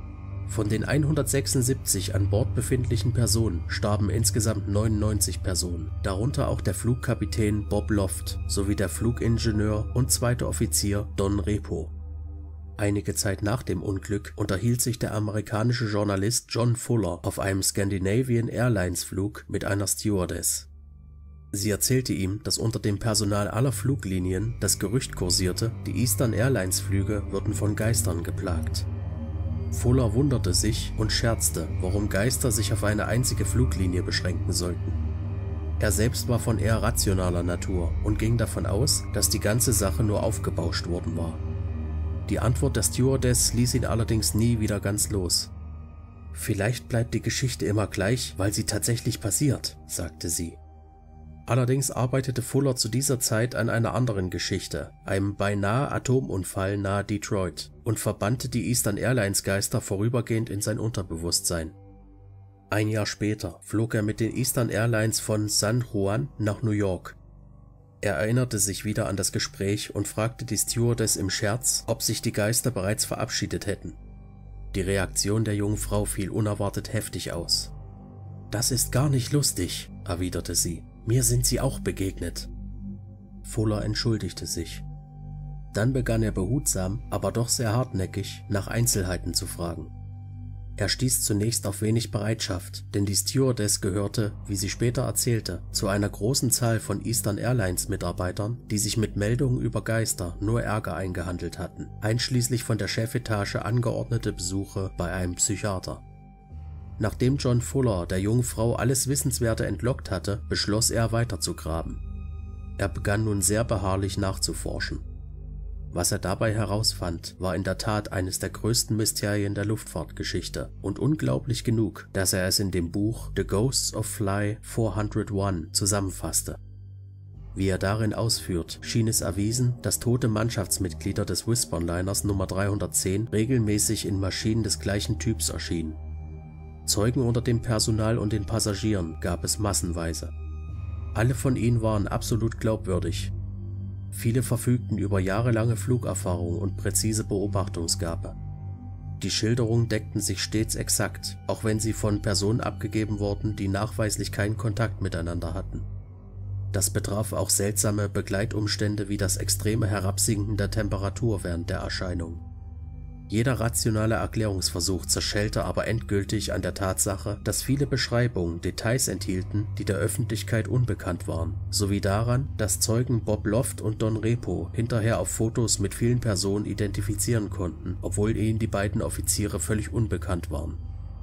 Von den hundertsechsundsiebzig an Bord befindlichen Personen starben insgesamt neunundneunzig Personen, darunter auch der Flugkapitän Bob Loft sowie der Flugingenieur und zweite Offizier Don Repo. Einige Zeit nach dem Unglück unterhielt sich der amerikanische Journalist John Fuller auf einem Scandinavian Airlines Flug mit einer Stewardess. Sie erzählte ihm, dass unter dem Personal aller Fluglinien das Gerücht kursierte, die Eastern Airlines Flüge würden von Geistern geplagt. Fuller wunderte sich und scherzte, warum Geister sich auf eine einzige Fluglinie beschränken sollten. Er selbst war von eher rationaler Natur und ging davon aus, dass die ganze Sache nur aufgebauscht worden war. Die Antwort der Stewardess ließ ihn allerdings nie wieder ganz los. Vielleicht bleibt die Geschichte immer gleich, weil sie tatsächlich passiert, sagte sie. Allerdings arbeitete Fuller zu dieser Zeit an einer anderen Geschichte, einem beinahe Atomunfall nahe Detroit, und verbannte die Eastern Airlines Geister vorübergehend in sein Unterbewusstsein. Ein Jahr später flog er mit den Eastern Airlines von San Juan nach New York. Er erinnerte sich wieder an das Gespräch und fragte die Stewardess im Scherz, ob sich die Geister bereits verabschiedet hätten. Die Reaktion der jungen Frau fiel unerwartet heftig aus. »Das ist gar nicht lustig«, erwiderte sie. »Mir sind sie auch begegnet.« Fuller entschuldigte sich. Dann begann er behutsam, aber doch sehr hartnäckig, nach Einzelheiten zu fragen. Er stieß zunächst auf wenig Bereitschaft, denn die Stewardess gehörte, wie sie später erzählte, zu einer großen Zahl von Eastern Airlines Mitarbeitern, die sich mit Meldungen über Geister nur Ärger eingehandelt hatten, einschließlich von der Chefetage angeordnete Besuche bei einem Psychiater. Nachdem John Fuller der jungen Frau alles Wissenswerte entlockt hatte, beschloss er weiterzugraben. Er begann nun sehr beharrlich nachzuforschen. Was er dabei herausfand, war in der Tat eines der größten Mysterien der Luftfahrtgeschichte und unglaublich genug, dass er es in dem Buch The Ghosts of Fly vierhunderteins zusammenfasste. Wie er darin ausführt, schien es erwiesen, dass tote Mannschaftsmitglieder des Wisconliners Nummer dreihundertzehn regelmäßig in Maschinen des gleichen Typs erschienen. Zeugen unter dem Personal und den Passagieren gab es massenweise. Alle von ihnen waren absolut glaubwürdig. Viele verfügten über jahrelange Flugerfahrung und präzise Beobachtungsgabe. Die Schilderungen deckten sich stets exakt, auch wenn sie von Personen abgegeben wurden, die nachweislich keinen Kontakt miteinander hatten. Das betraf auch seltsame Begleitumstände wie das extreme Herabsinken der Temperatur während der Erscheinung. Jeder rationale Erklärungsversuch zerschellte aber endgültig an der Tatsache, dass viele Beschreibungen Details enthielten, die der Öffentlichkeit unbekannt waren, sowie daran, dass Zeugen Bob Loft und Don Repo hinterher auf Fotos mit vielen Personen identifizieren konnten, obwohl ihnen die beiden Offiziere völlig unbekannt waren.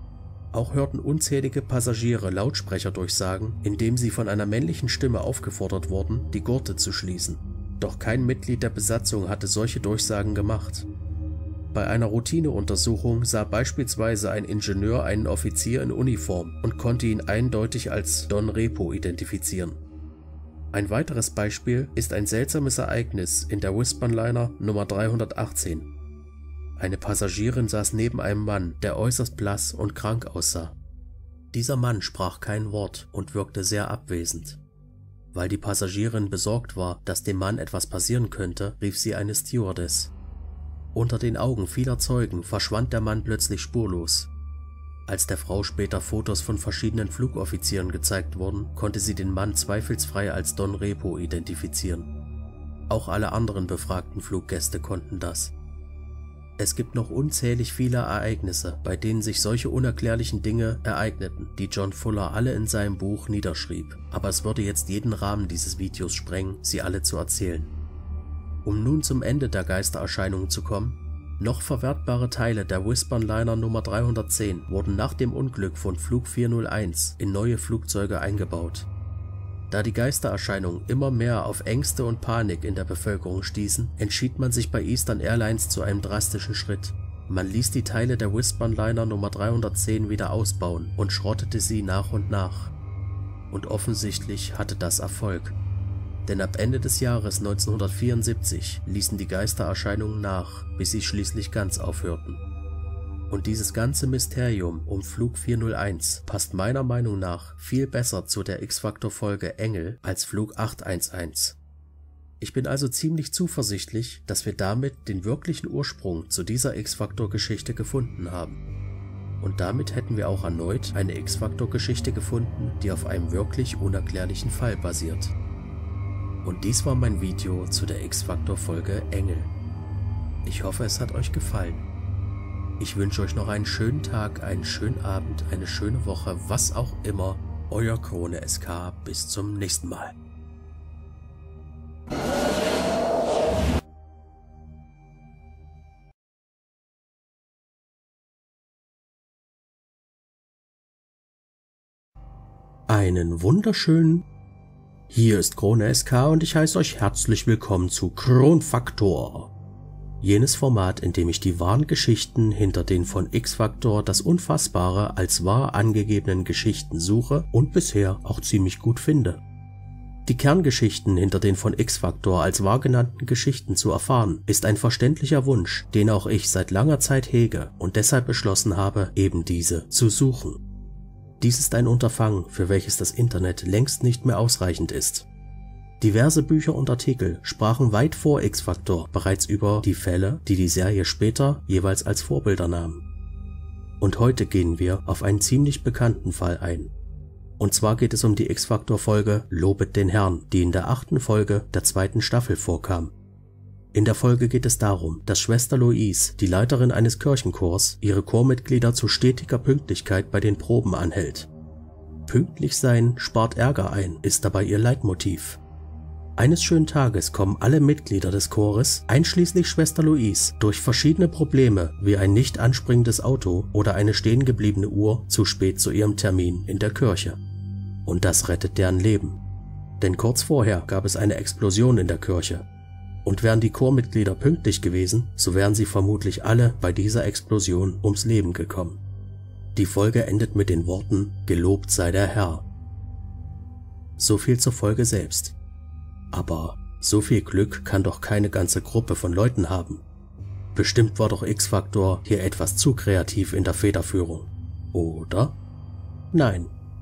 Auch hörten unzählige Passagiere Lautsprecherdurchsagen, indem sie von einer männlichen Stimme aufgefordert wurden, die Gurte zu schließen. Doch kein Mitglied der Besatzung hatte solche Durchsagen gemacht. Bei einer Routineuntersuchung sah beispielsweise ein Ingenieur einen Offizier in Uniform und konnte ihn eindeutig als Don Repo identifizieren. Ein weiteres Beispiel ist ein seltsames Ereignis in der Wisconliner Nummer dreihundertachtzehn. Eine Passagierin saß neben einem Mann, der äußerst blass und krank aussah. Dieser Mann sprach kein Wort und wirkte sehr abwesend. Weil die Passagierin besorgt war, dass dem Mann etwas passieren könnte, rief sie eine Stewardess. Unter den Augen vieler Zeugen verschwand der Mann plötzlich spurlos. Als der Frau später Fotos von verschiedenen Flugoffizieren gezeigt wurden, konnte sie den Mann zweifelsfrei als Don Repo identifizieren. Auch alle anderen befragten Fluggäste konnten das. Es gibt noch unzählig viele Ereignisse, bei denen sich solche unerklärlichen Dinge ereigneten, die John Fuller alle in seinem Buch niederschrieb, aber es würde jetzt jeden Rahmen dieses Videos sprengen, sie alle zu erzählen. Um nun zum Ende der Geistererscheinungen zu kommen: Noch verwertbare Teile der Wisconliner Nummer dreihundertzehn wurden nach dem Unglück von Flug vierhunderteins in neue Flugzeuge eingebaut. Da die Geistererscheinungen immer mehr auf Ängste und Panik in der Bevölkerung stießen, entschied man sich bei Eastern Airlines zu einem drastischen Schritt. Man ließ die Teile der Wisconliner Nummer dreihundertzehn wieder ausbauen und schrottete sie nach und nach. Und offensichtlich hatte das Erfolg. Denn ab Ende des Jahres neunzehnhundertvierundsiebzig ließen die Geistererscheinungen nach, bis sie schließlich ganz aufhörten. Und dieses ganze Mysterium um Flug vierhunderteins passt meiner Meinung nach viel besser zu der X-Factor-Folge Engel als Flug achthundertelf. Ich bin also ziemlich zuversichtlich, dass wir damit den wirklichen Ursprung zu dieser X-Factor-Geschichte gefunden haben. Und damit hätten wir auch erneut eine X-Factor-Geschichte gefunden, die auf einem wirklich unerklärlichen Fall basiert. Und dies war mein Video zu der X-Factor-Folge Engel. Ich hoffe, es hat euch gefallen. Ich wünsche euch noch einen schönen Tag, einen schönen Abend, eine schöne Woche, was auch immer. Euer Krone S K. Bis zum nächsten Mal. Einen wunderschönen... Hier ist Krone S K und ich heiße euch herzlich willkommen zu Kronfaktor. Jenes Format, in dem ich die wahren Geschichten hinter den von X-Factor das Unfassbare als wahr angegebenen Geschichten suche und bisher auch ziemlich gut finde. Die Kerngeschichten hinter den von X-Factor als wahr genannten Geschichten zu erfahren, ist ein verständlicher Wunsch, den auch ich seit langer Zeit hege und deshalb beschlossen habe, eben diese zu suchen. Dies ist ein Unterfangen, für welches das Internet längst nicht mehr ausreichend ist. Diverse Bücher und Artikel sprachen weit vor X-Factor bereits über die Fälle, die die Serie später jeweils als Vorbilder nahmen. Und heute gehen wir auf einen ziemlich bekannten Fall ein. Und zwar geht es um die X-Factor-Folge Lobet den Herrn, die in der achten Folge der zweiten Staffel vorkam. In der Folge geht es darum, dass Schwester Louise, die Leiterin eines Kirchenchors, ihre Chormitglieder zu stetiger Pünktlichkeit bei den Proben anhält. Pünktlich sein spart Ärger ein, ist dabei ihr Leitmotiv. Eines schönen Tages kommen alle Mitglieder des Chores, einschließlich Schwester Louise, durch verschiedene Probleme wie ein nicht anspringendes Auto oder eine stehengebliebene Uhr zu spät zu ihrem Termin in der Kirche. Und das rettet deren Leben. Denn kurz vorher gab es eine Explosion in der Kirche. Und wären die Chormitglieder pünktlich gewesen, so wären sie vermutlich alle bei dieser Explosion ums Leben gekommen. Die Folge endet mit den Worten: Gelobt sei der Herr. So viel zur Folge selbst. Aber so viel Glück kann doch keine ganze Gruppe von Leuten haben. Bestimmt war doch X-Factor hier etwas zu kreativ in der Federführung. Oder? Nein.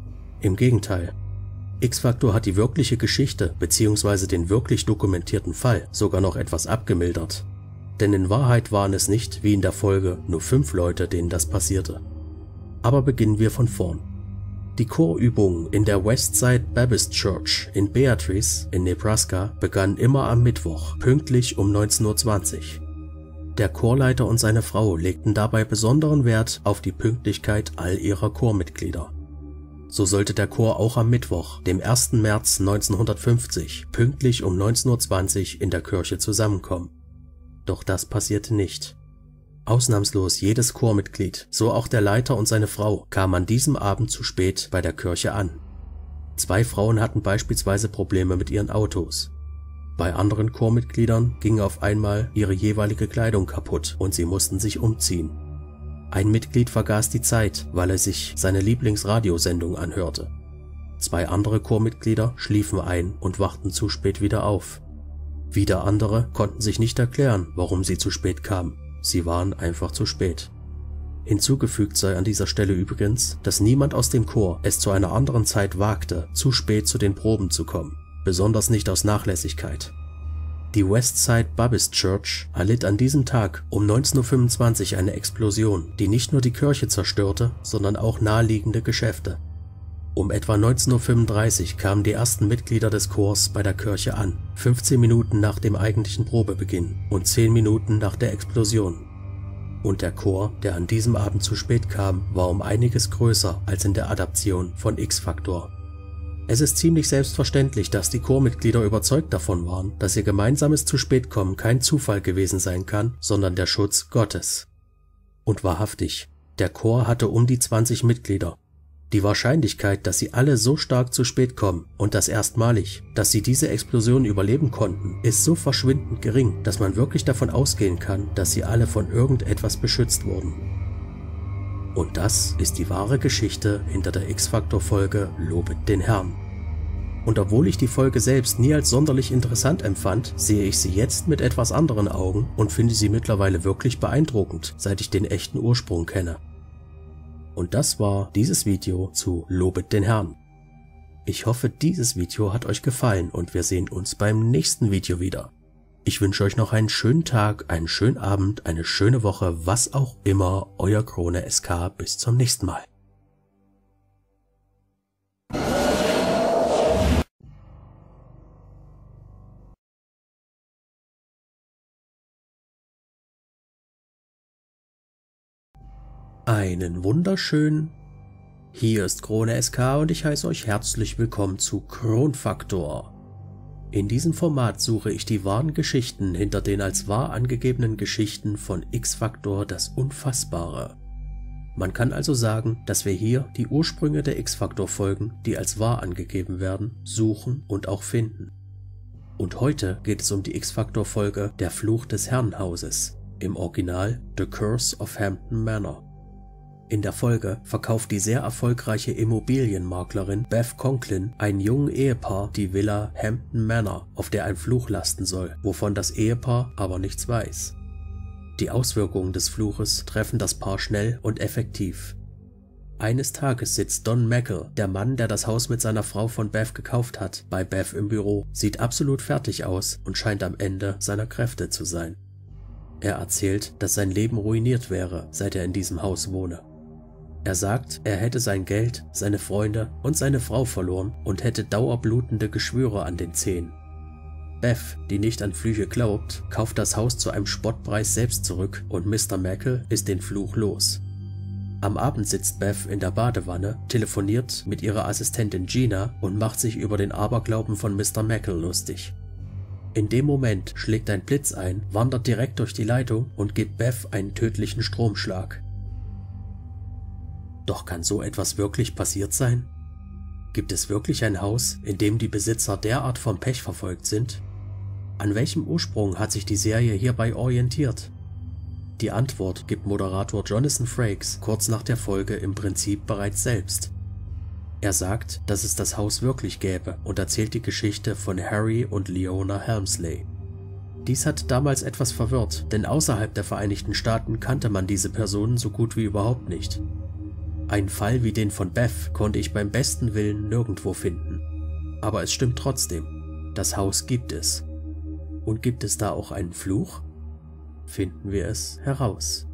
Im Gegenteil. X-Factor hat die wirkliche Geschichte bzw. den wirklich dokumentierten Fall sogar noch etwas abgemildert. Denn in Wahrheit waren es nicht, wie in der Folge, nur fünf Leute, denen das passierte. Aber beginnen wir von vorn. Die Chorübung in der Westside Baptist Church in Beatrice in Nebraska begann immer am Mittwoch, pünktlich um neunzehn Uhr zwanzig. Der Chorleiter und seine Frau legten dabei besonderen Wert auf die Pünktlichkeit all ihrer Chormitglieder. So sollte der Chor auch am Mittwoch, dem ersten März neunzehnhundertfünfzig, pünktlich um neunzehn Uhr zwanzig in der Kirche zusammenkommen. Doch das passierte nicht. Ausnahmslos jedes Chormitglied, so auch der Leiter und seine Frau, kam an diesem Abend zu spät bei der Kirche an. Zwei Frauen hatten beispielsweise Probleme mit ihren Autos. Bei anderen Chormitgliedern ging auf einmal ihre jeweilige Kleidung kaputt und sie mussten sich umziehen. Ein Mitglied vergaß die Zeit, weil er sich seine Lieblingsradiosendung anhörte. Zwei andere Chormitglieder schliefen ein und wachten zu spät wieder auf. Wieder andere konnten sich nicht erklären, warum sie zu spät kamen. Sie waren einfach zu spät. Hinzugefügt sei an dieser Stelle übrigens, dass niemand aus dem Chor es zu einer anderen Zeit wagte, zu spät zu den Proben zu kommen, besonders nicht aus Nachlässigkeit. Die Westside Baptist Church erlitt an diesem Tag um neunzehn Uhr fünfundzwanzig eine Explosion, die nicht nur die Kirche zerstörte, sondern auch naheliegende Geschäfte. Um etwa neunzehn Uhr fünfunddreißig kamen die ersten Mitglieder des Chors bei der Kirche an, fünfzehn Minuten nach dem eigentlichen Probebeginn und zehn Minuten nach der Explosion. Und der Chor, der an diesem Abend zu spät kam, war um einiges größer als in der Adaption von X-Factor. Es ist ziemlich selbstverständlich, dass die Chormitglieder überzeugt davon waren, dass ihr gemeinsames zu spät kommen kein Zufall gewesen sein kann, sondern der Schutz Gottes. Und wahrhaftig, der Chor hatte um die zwanzig Mitglieder. Die Wahrscheinlichkeit, dass sie alle so stark zu spät kommen und das erstmalig, dass sie diese Explosion überleben konnten, ist so verschwindend gering, dass man wirklich davon ausgehen kann, dass sie alle von irgendetwas beschützt wurden. Und das ist die wahre Geschichte hinter der X-Factor-Folge Lobet den Herrn. Und obwohl ich die Folge selbst nie als sonderlich interessant empfand, sehe ich sie jetzt mit etwas anderen Augen und finde sie mittlerweile wirklich beeindruckend, seit ich den echten Ursprung kenne. Und das war dieses Video zu Lobet den Herrn. Ich hoffe, dieses Video hat euch gefallen und wir sehen uns beim nächsten Video wieder. Ich wünsche euch noch einen schönen Tag, einen schönen Abend, eine schöne Woche, was auch immer, euer Krone S K, bis zum nächsten Mal. Einen wunderschönen. Hier ist Krone S K und ich heiße euch herzlich willkommen zu Kronfaktor. In diesem Format suche ich die wahren Geschichten hinter den als wahr angegebenen Geschichten von X-Factor das Unfassbare. Man kann also sagen, dass wir hier die Ursprünge der X-Factor-Folgen, die als wahr angegeben werden, suchen und auch finden. Und heute geht es um die X-Factor-Folge Der Fluch des Herrenhauses, im Original The Curse of Hampton Manor. In der Folge verkauft die sehr erfolgreiche Immobilienmaklerin Beth Conklin einem jungen Ehepaar die Villa Hampton Manor, auf der ein Fluch lasten soll, wovon das Ehepaar aber nichts weiß. Die Auswirkungen des Fluches treffen das Paar schnell und effektiv. Eines Tages sitzt Don Meckle, der Mann, der das Haus mit seiner Frau von Beth gekauft hat, bei Beth im Büro, sieht absolut fertig aus und scheint am Ende seiner Kräfte zu sein. Er erzählt, dass sein Leben ruiniert wäre, seit er in diesem Haus wohne. Er sagt, er hätte sein Geld, seine Freunde und seine Frau verloren und hätte dauerblutende Geschwüre an den Zehen. Beth, die nicht an Flüche glaubt, kauft das Haus zu einem Spottpreis selbst zurück und Mister Meckle ist den Fluch los. Am Abend sitzt Beth in der Badewanne, telefoniert mit ihrer Assistentin Gina und macht sich über den Aberglauben von Mister Meckle lustig. In dem Moment schlägt ein Blitz ein, wandert direkt durch die Leitung und gibt Beth einen tödlichen Stromschlag. Doch kann so etwas wirklich passiert sein? Gibt es wirklich ein Haus, in dem die Besitzer derart vom Pech verfolgt sind? An welchem Ursprung hat sich die Serie hierbei orientiert? Die Antwort gibt Moderator Jonathan Frakes kurz nach der Folge im Prinzip bereits selbst. Er sagt, dass es das Haus wirklich gäbe und erzählt die Geschichte von Harry und Leona Helmsley. Dies hat damals etwas verwirrt, denn außerhalb der Vereinigten Staaten kannte man diese Personen so gut wie überhaupt nicht. Einen Fall wie den von Beth konnte ich beim besten Willen nirgendwo finden. Aber es stimmt trotzdem, das Haus gibt es. Und gibt es da auch einen Fluch? Finden wir es heraus.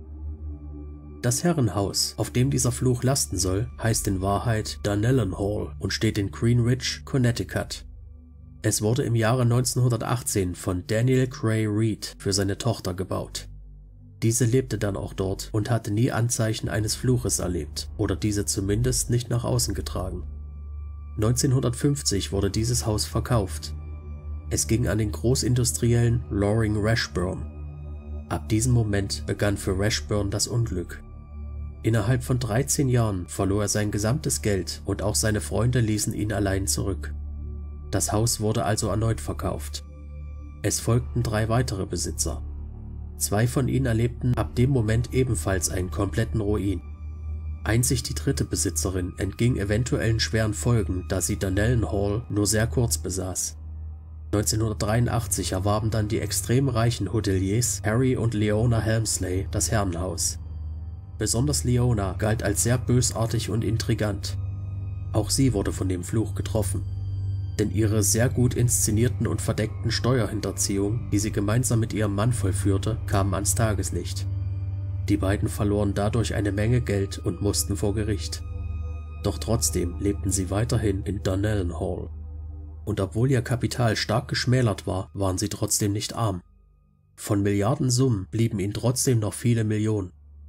Das Herrenhaus, auf dem dieser Fluch lasten soll, heißt in Wahrheit Dunellen Hall und steht in Greenwich, Connecticut. Es wurde im Jahre neunzehnhundertachtzehn von Daniel Gray Reed für seine Tochter gebaut. Diese lebte dann auch dort und hatte nie Anzeichen eines Fluches erlebt oder diese zumindest nicht nach außen getragen. neunzehnhundertfünfzig wurde dieses Haus verkauft. Es ging an den Großindustriellen Loring Rashburn. Ab diesem Moment begann für Rashburn das Unglück. Innerhalb von dreizehn Jahren verlor er sein gesamtes Geld und auch seine Freunde ließen ihn allein zurück. Das Haus wurde also erneut verkauft. Es folgten drei weitere Besitzer. Zwei von ihnen erlebten ab dem Moment ebenfalls einen kompletten Ruin. Einzig die dritte Besitzerin entging eventuellen schweren Folgen, da sie Dunellen Hall nur sehr kurz besaß. neunzehnhundertdreiundachtzig erwarben dann die extrem reichen Hoteliers Harry und Leona Helmsley das Herrenhaus. Besonders Leona galt als sehr bösartig und intrigant. Auch sie wurde von dem Fluch getroffen. Denn ihre sehr gut inszenierten und verdeckten Steuerhinterziehungen, die sie gemeinsam mit ihrem Mann vollführte, kamen ans Tageslicht. Die beiden verloren dadurch eine Menge Geld und mussten vor Gericht. Doch trotzdem lebten sie weiterhin in Dunellen Hall. Und obwohl ihr Kapital stark geschmälert war, waren sie trotzdem nicht arm. Von Milliardensummen blieben ihnen trotzdem noch viele Millionen.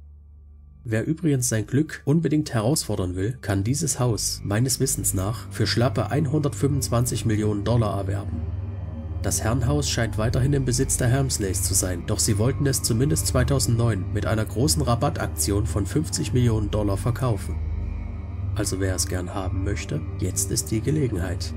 Wer übrigens sein Glück unbedingt herausfordern will, kann dieses Haus meines Wissens nach für schlappe hundertfünfundzwanzig Millionen Dollar erwerben. Das Herrenhaus scheint weiterhin im Besitz der Helmsleys zu sein, doch sie wollten es zumindest zweitausendneun mit einer großen Rabattaktion von fünfzig Millionen Dollar verkaufen. Also wer es gern haben möchte, jetzt ist die Gelegenheit.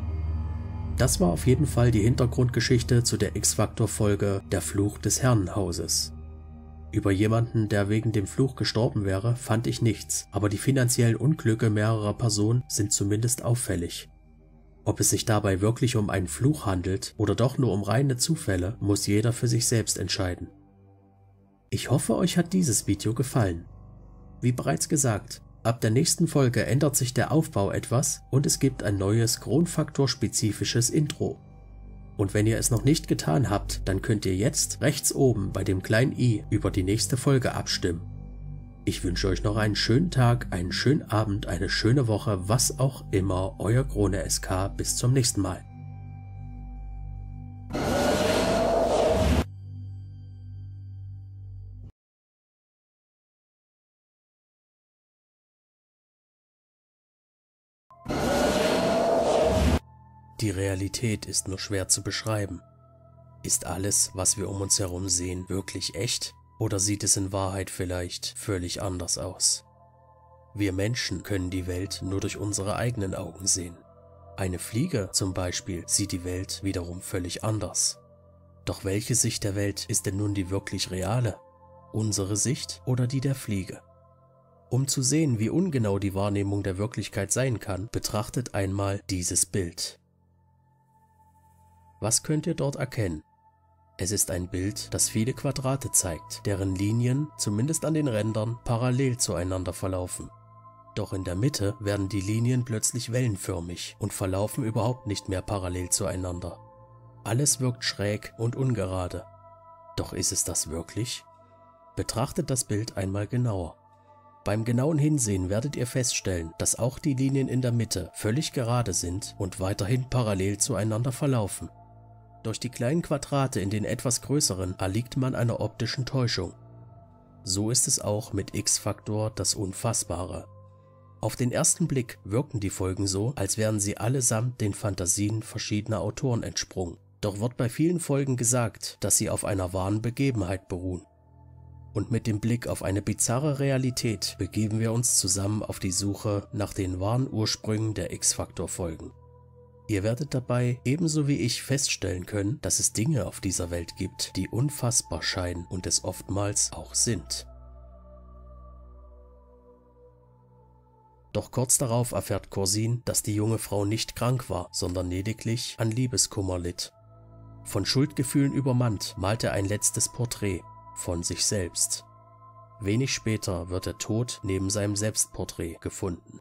Das war auf jeden Fall die Hintergrundgeschichte zu der X-Factor-Folge Der Fluch des Herrenhauses. Über jemanden, der wegen dem Fluch gestorben wäre, fand ich nichts, aber die finanziellen Unglücke mehrerer Personen sind zumindest auffällig. Ob es sich dabei wirklich um einen Fluch handelt oder doch nur um reine Zufälle, muss jeder für sich selbst entscheiden. Ich hoffe, euch hat dieses Video gefallen. Wie bereits gesagt, ab der nächsten Folge ändert sich der Aufbau etwas und es gibt ein neues Kronfaktor-spezifisches Intro. Und wenn ihr es noch nicht getan habt, dann könnt ihr jetzt rechts oben bei dem kleinen i über die nächste Folge abstimmen. Ich wünsche euch noch einen schönen Tag, einen schönen Abend, eine schöne Woche, was auch immer, euer Krone S K, bis zum nächsten Mal. Die Realität ist nur schwer zu beschreiben. Ist alles, was wir um uns herum sehen, wirklich echt? Oder sieht es in Wahrheit vielleicht völlig anders aus? Wir Menschen können die Welt nur durch unsere eigenen Augen sehen. Eine Fliege zum Beispiel sieht die Welt wiederum völlig anders. Doch welche Sicht der Welt ist denn nun die wirklich reale? Unsere Sicht oder die der Fliege? Um zu sehen, wie ungenau die Wahrnehmung der Wirklichkeit sein kann, betrachtet einmal dieses Bild. Was könnt ihr dort erkennen? Es ist ein Bild, das viele Quadrate zeigt, deren Linien, zumindest an den Rändern, parallel zueinander verlaufen. Doch in der Mitte werden die Linien plötzlich wellenförmig und verlaufen überhaupt nicht mehr parallel zueinander. Alles wirkt schräg und ungerade. Doch ist es das wirklich? Betrachtet das Bild einmal genauer. Beim genauen Hinsehen werdet ihr feststellen, dass auch die Linien in der Mitte völlig gerade sind und weiterhin parallel zueinander verlaufen. Durch die kleinen Quadrate in den etwas größeren erliegt man einer optischen Täuschung. So ist es auch mit X-Factor das Unfassbare. Auf den ersten Blick wirken die Folgen so, als wären sie allesamt den Fantasien verschiedener Autoren entsprungen. Doch wird bei vielen Folgen gesagt, dass sie auf einer wahren Begebenheit beruhen. Und mit dem Blick auf eine bizarre Realität begeben wir uns zusammen auf die Suche nach den wahren Ursprüngen der X-Factor-Folgen. Ihr werdet dabei ebenso wie ich feststellen können, dass es Dinge auf dieser Welt gibt, die unfassbar scheinen und es oftmals auch sind. Doch kurz darauf erfährt Corzine, dass die junge Frau nicht krank war, sondern lediglich an Liebeskummer litt. Von Schuldgefühlen übermannt malt er ein letztes Porträt von sich selbst. Wenig später wird er tot neben seinem Selbstporträt gefunden.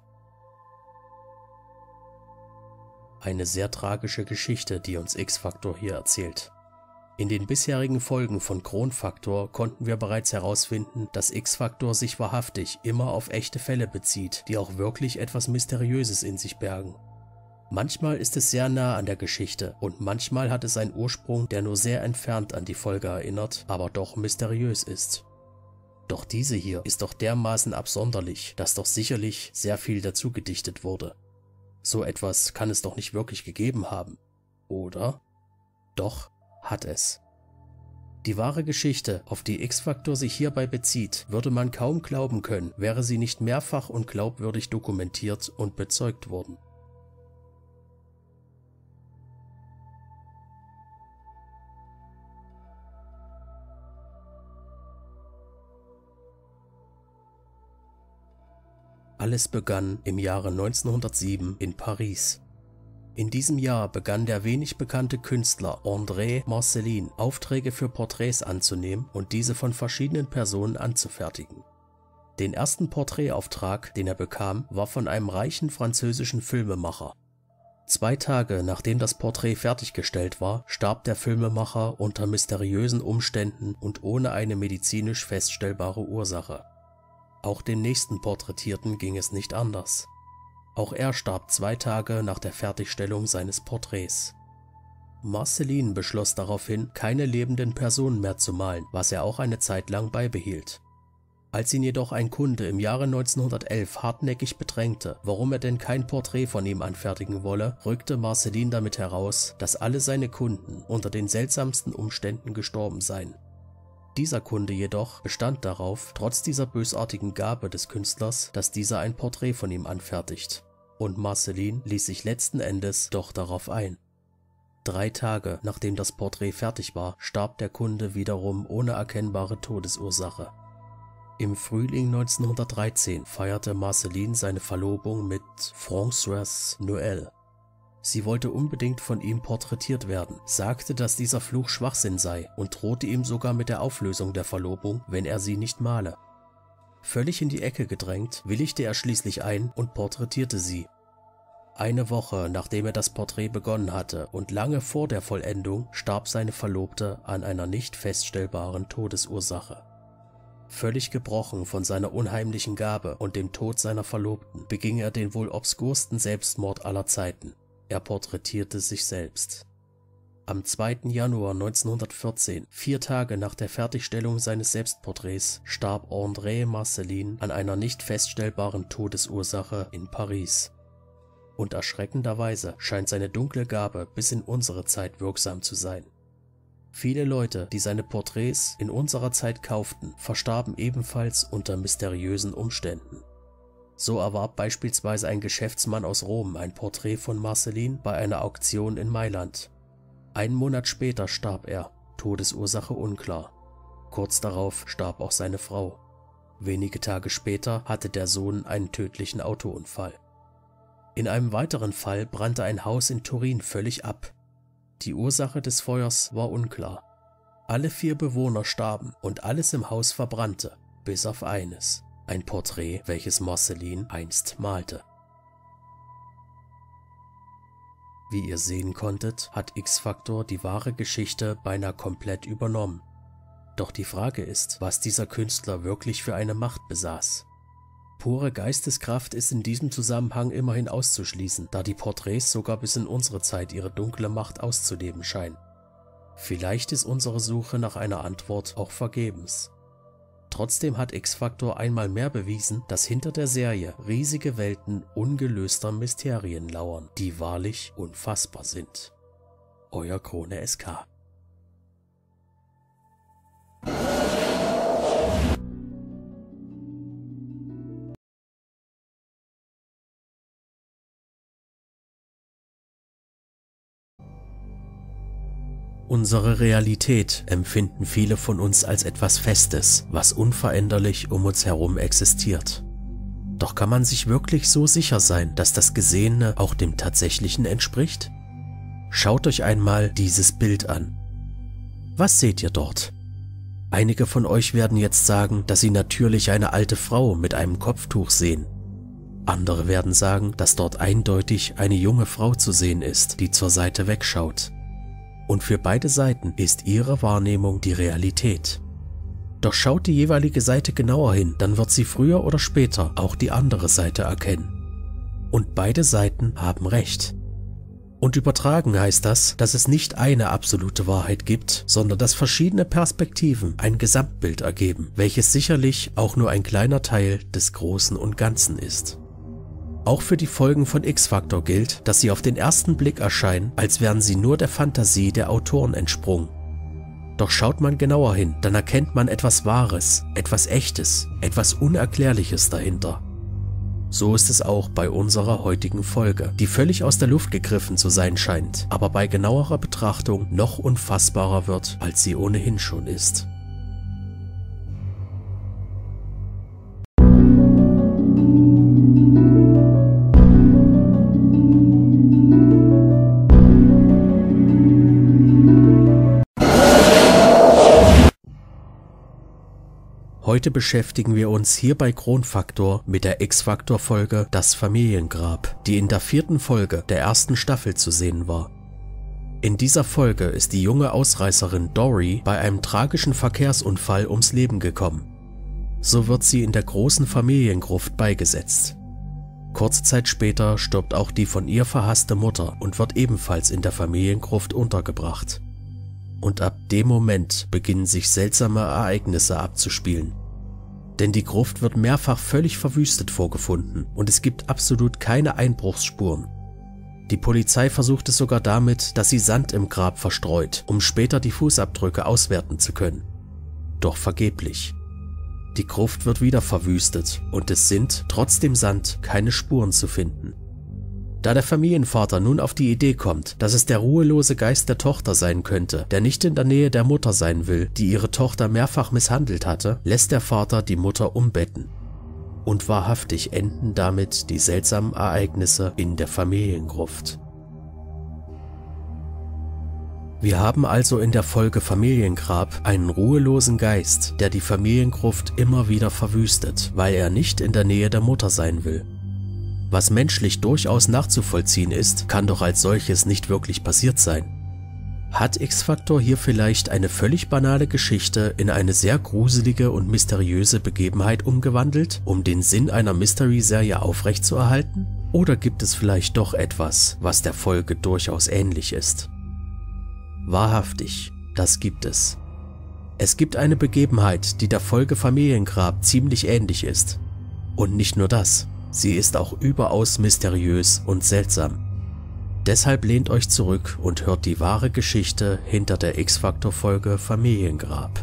Eine sehr tragische Geschichte, die uns X-Factor hier erzählt. In den bisherigen Folgen von Kronfaktor konnten wir bereits herausfinden, dass X-Factor sich wahrhaftig immer auf echte Fälle bezieht, die auch wirklich etwas Mysteriöses in sich bergen. Manchmal ist es sehr nah an der Geschichte und manchmal hat es einen Ursprung, der nur sehr entfernt an die Folge erinnert, aber doch mysteriös ist. Doch diese hier ist doch dermaßen absonderlich, dass doch sicherlich sehr viel dazu gedichtet wurde. So etwas kann es doch nicht wirklich gegeben haben, oder? Doch hat es. Die wahre Geschichte, auf die X-Factor sich hierbei bezieht, würde man kaum glauben können, wäre sie nicht mehrfach und glaubwürdig dokumentiert und bezeugt worden. Alles begann im Jahre neunzehnhundertsieben in Paris. In diesem Jahr begann der wenig bekannte Künstler André Marcelin Aufträge für Porträts anzunehmen und diese von verschiedenen Personen anzufertigen. Den ersten Porträtauftrag, den er bekam, war von einem reichen französischen Filmemacher. Zwei Tage nachdem das Porträt fertiggestellt war, starb der Filmemacher unter mysteriösen Umständen und ohne eine medizinisch feststellbare Ursache. Auch dem nächsten Porträtierten ging es nicht anders. Auch er starb zwei Tage nach der Fertigstellung seines Porträts. Marcelin beschloss daraufhin, keine lebenden Personen mehr zu malen, was er auch eine Zeit lang beibehielt. Als ihn jedoch ein Kunde im Jahre neunzehnhundertelf hartnäckig bedrängte, warum er denn kein Porträt von ihm anfertigen wolle, rückte Marcelin damit heraus, dass alle seine Kunden unter den seltsamsten Umständen gestorben seien. Dieser Kunde jedoch bestand darauf, trotz dieser bösartigen Gabe des Künstlers, dass dieser ein Porträt von ihm anfertigt. Und Marcelin ließ sich letzten Endes doch darauf ein. Drei Tage nachdem das Porträt fertig war, starb der Kunde wiederum ohne erkennbare Todesursache. Im Frühling neunzehnhundertdreizehn feierte Marcelin seine Verlobung mit Françoise Noël. Sie wollte unbedingt von ihm porträtiert werden, sagte, dass dieser Fluch Schwachsinn sei und drohte ihm sogar mit der Auflösung der Verlobung, wenn er sie nicht male. Völlig in die Ecke gedrängt, willigte er schließlich ein und porträtierte sie. Eine Woche nachdem er das Porträt begonnen hatte und lange vor der Vollendung, starb seine Verlobte an einer nicht feststellbaren Todesursache. Völlig gebrochen von seiner unheimlichen Gabe und dem Tod seiner Verlobten, beging er den wohl obskursten Selbstmord aller Zeiten. Er porträtierte sich selbst. Am zweiten Januar neunzehnhundertvierzehn, vier Tage nach der Fertigstellung seines Selbstporträts, starb André Marcelin an einer nicht feststellbaren Todesursache in Paris. Und erschreckenderweise scheint seine dunkle Gabe bis in unsere Zeit wirksam zu sein. Viele Leute, die seine Porträts in unserer Zeit kauften, verstarben ebenfalls unter mysteriösen Umständen. So erwarb beispielsweise ein Geschäftsmann aus Rom ein Porträt von Marcelin bei einer Auktion in Mailand. Einen Monat später starb er, Todesursache unklar. Kurz darauf starb auch seine Frau. Wenige Tage später hatte der Sohn einen tödlichen Autounfall. In einem weiteren Fall brannte ein Haus in Turin völlig ab. Die Ursache des Feuers war unklar. Alle vier Bewohner starben und alles im Haus verbrannte, bis auf eines, ein Porträt, welches Marcelin einst malte. Wie ihr sehen konntet, hat X-Factor die wahre Geschichte beinahe komplett übernommen. Doch die Frage ist, was dieser Künstler wirklich für eine Macht besaß. Pure Geisteskraft ist in diesem Zusammenhang immerhin auszuschließen, da die Porträts sogar bis in unsere Zeit ihre dunkle Macht auszuleben scheinen. Vielleicht ist unsere Suche nach einer Antwort auch vergebens. Trotzdem hat X-Factor einmal mehr bewiesen, dass hinter der Serie riesige Welten ungelöster Mysterien lauern, die wahrlich unfassbar sind. Euer Krone S K. Unsere Realität empfinden viele von uns als etwas Festes, was unveränderlich um uns herum existiert. Doch kann man sich wirklich so sicher sein, dass das Gesehene auch dem Tatsächlichen entspricht? Schaut euch einmal dieses Bild an. Was seht ihr dort? Einige von euch werden jetzt sagen, dass sie natürlich eine alte Frau mit einem Kopftuch sehen. Andere werden sagen, dass dort eindeutig eine junge Frau zu sehen ist, die zur Seite wegschaut. Und für beide Seiten ist ihre Wahrnehmung die Realität. Doch schaut die jeweilige Seite genauer hin, dann wird sie früher oder später auch die andere Seite erkennen. Und beide Seiten haben recht. Und übertragen heißt das, dass es nicht eine absolute Wahrheit gibt, sondern dass verschiedene Perspektiven ein Gesamtbild ergeben, welches sicherlich auch nur ein kleiner Teil des Großen und Ganzen ist. Auch für die Folgen von X-Factor gilt, dass sie auf den ersten Blick erscheinen, als wären sie nur der Fantasie der Autoren entsprungen. Doch schaut man genauer hin, dann erkennt man etwas Wahres, etwas Echtes, etwas Unerklärliches dahinter. So ist es auch bei unserer heutigen Folge, die völlig aus der Luft gegriffen zu sein scheint, aber bei genauerer Betrachtung noch unfassbarer wird, als sie ohnehin schon ist. Heute beschäftigen wir uns hier bei Kronfaktor mit der X-Factor-Folge Das Familiengrab, die in der vierten Folge der ersten Staffel zu sehen war. In dieser Folge ist die junge Ausreißerin Dory bei einem tragischen Verkehrsunfall ums Leben gekommen. So wird sie in der großen Familiengruft beigesetzt. Kurze Zeit später stirbt auch die von ihr verhasste Mutter und wird ebenfalls in der Familiengruft untergebracht. Und ab dem Moment beginnen sich seltsame Ereignisse abzuspielen. Denn die Gruft wird mehrfach völlig verwüstet vorgefunden und es gibt absolut keine Einbruchsspuren. Die Polizei versucht es sogar damit, dass sie Sand im Grab verstreut, um später die Fußabdrücke auswerten zu können. Doch vergeblich. Die Gruft wird wieder verwüstet und es sind, trotz dem Sand, keine Spuren zu finden. Da der Familienvater nun auf die Idee kommt, dass es der ruhelose Geist der Tochter sein könnte, der nicht in der Nähe der Mutter sein will, die ihre Tochter mehrfach misshandelt hatte, lässt der Vater die Mutter umbetten. Und wahrhaftig enden damit die seltsamen Ereignisse in der Familiengruft. Wir haben also in der Folge Familiengrab einen ruhelosen Geist, der die Familiengruft immer wieder verwüstet, weil er nicht in der Nähe der Mutter sein will. Was menschlich durchaus nachzuvollziehen ist, kann doch als solches nicht wirklich passiert sein. Hat X-Factor hier vielleicht eine völlig banale Geschichte in eine sehr gruselige und mysteriöse Begebenheit umgewandelt, um den Sinn einer Mystery-Serie aufrechtzuerhalten? Oder gibt es vielleicht doch etwas, was der Folge durchaus ähnlich ist? Wahrhaftig, das gibt es. Es gibt eine Begebenheit, die der Folge Familiengrab ziemlich ähnlich ist. Und nicht nur das. Sie ist auch überaus mysteriös und seltsam. Deshalb lehnt euch zurück und hört die wahre Geschichte hinter der X-Factor-Folge Familiengrab.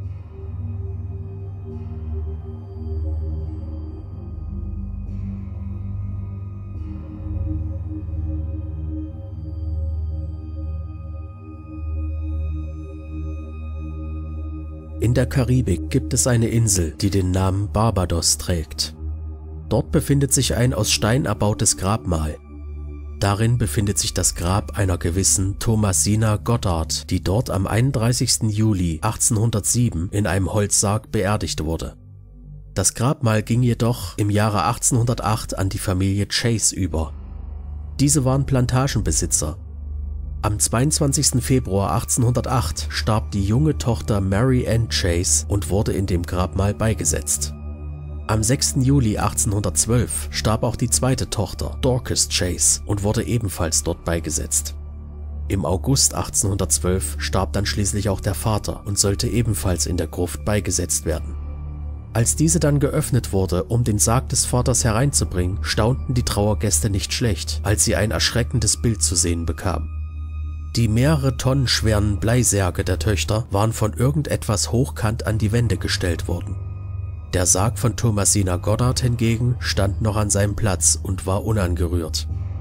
In der Karibik gibt es eine Insel, die den Namen Barbados trägt. Dort befindet sich ein aus Stein erbautes Grabmal. Darin befindet sich das Grab einer gewissen Thomasina Goddard, die dort am einunddreißigsten Juli achtzehnhundertsieben in einem Holzsarg beerdigt wurde. Das Grabmal ging jedoch im Jahre achtzehnhundertacht an die Familie Chase über. Diese waren Plantagenbesitzer. Am zweiundzwanzigsten Februar achtzehnhundertacht starb die junge Tochter Mary Ann Chase und wurde in dem Grabmal beigesetzt. Am sechsten Juli achtzehnhundertzwölf starb auch die zweite Tochter, Dorcas Chase, und wurde ebenfalls dort beigesetzt. Im August achtzehnhundertzwölf starb dann schließlich auch der Vater und sollte ebenfalls in der Gruft beigesetzt werden. Als diese dann geöffnet wurde, um den Sarg des Vaters hereinzubringen, staunten die Trauergäste nicht schlecht, als sie ein erschreckendes Bild zu sehen bekamen. Die mehrere Tonnen schweren Bleisärge der Töchter waren von irgendetwas hochkant an die Wände gestellt worden. Der Sarg von Thomasina Goddard hingegen stand noch an seinem Platz und war unangerührt.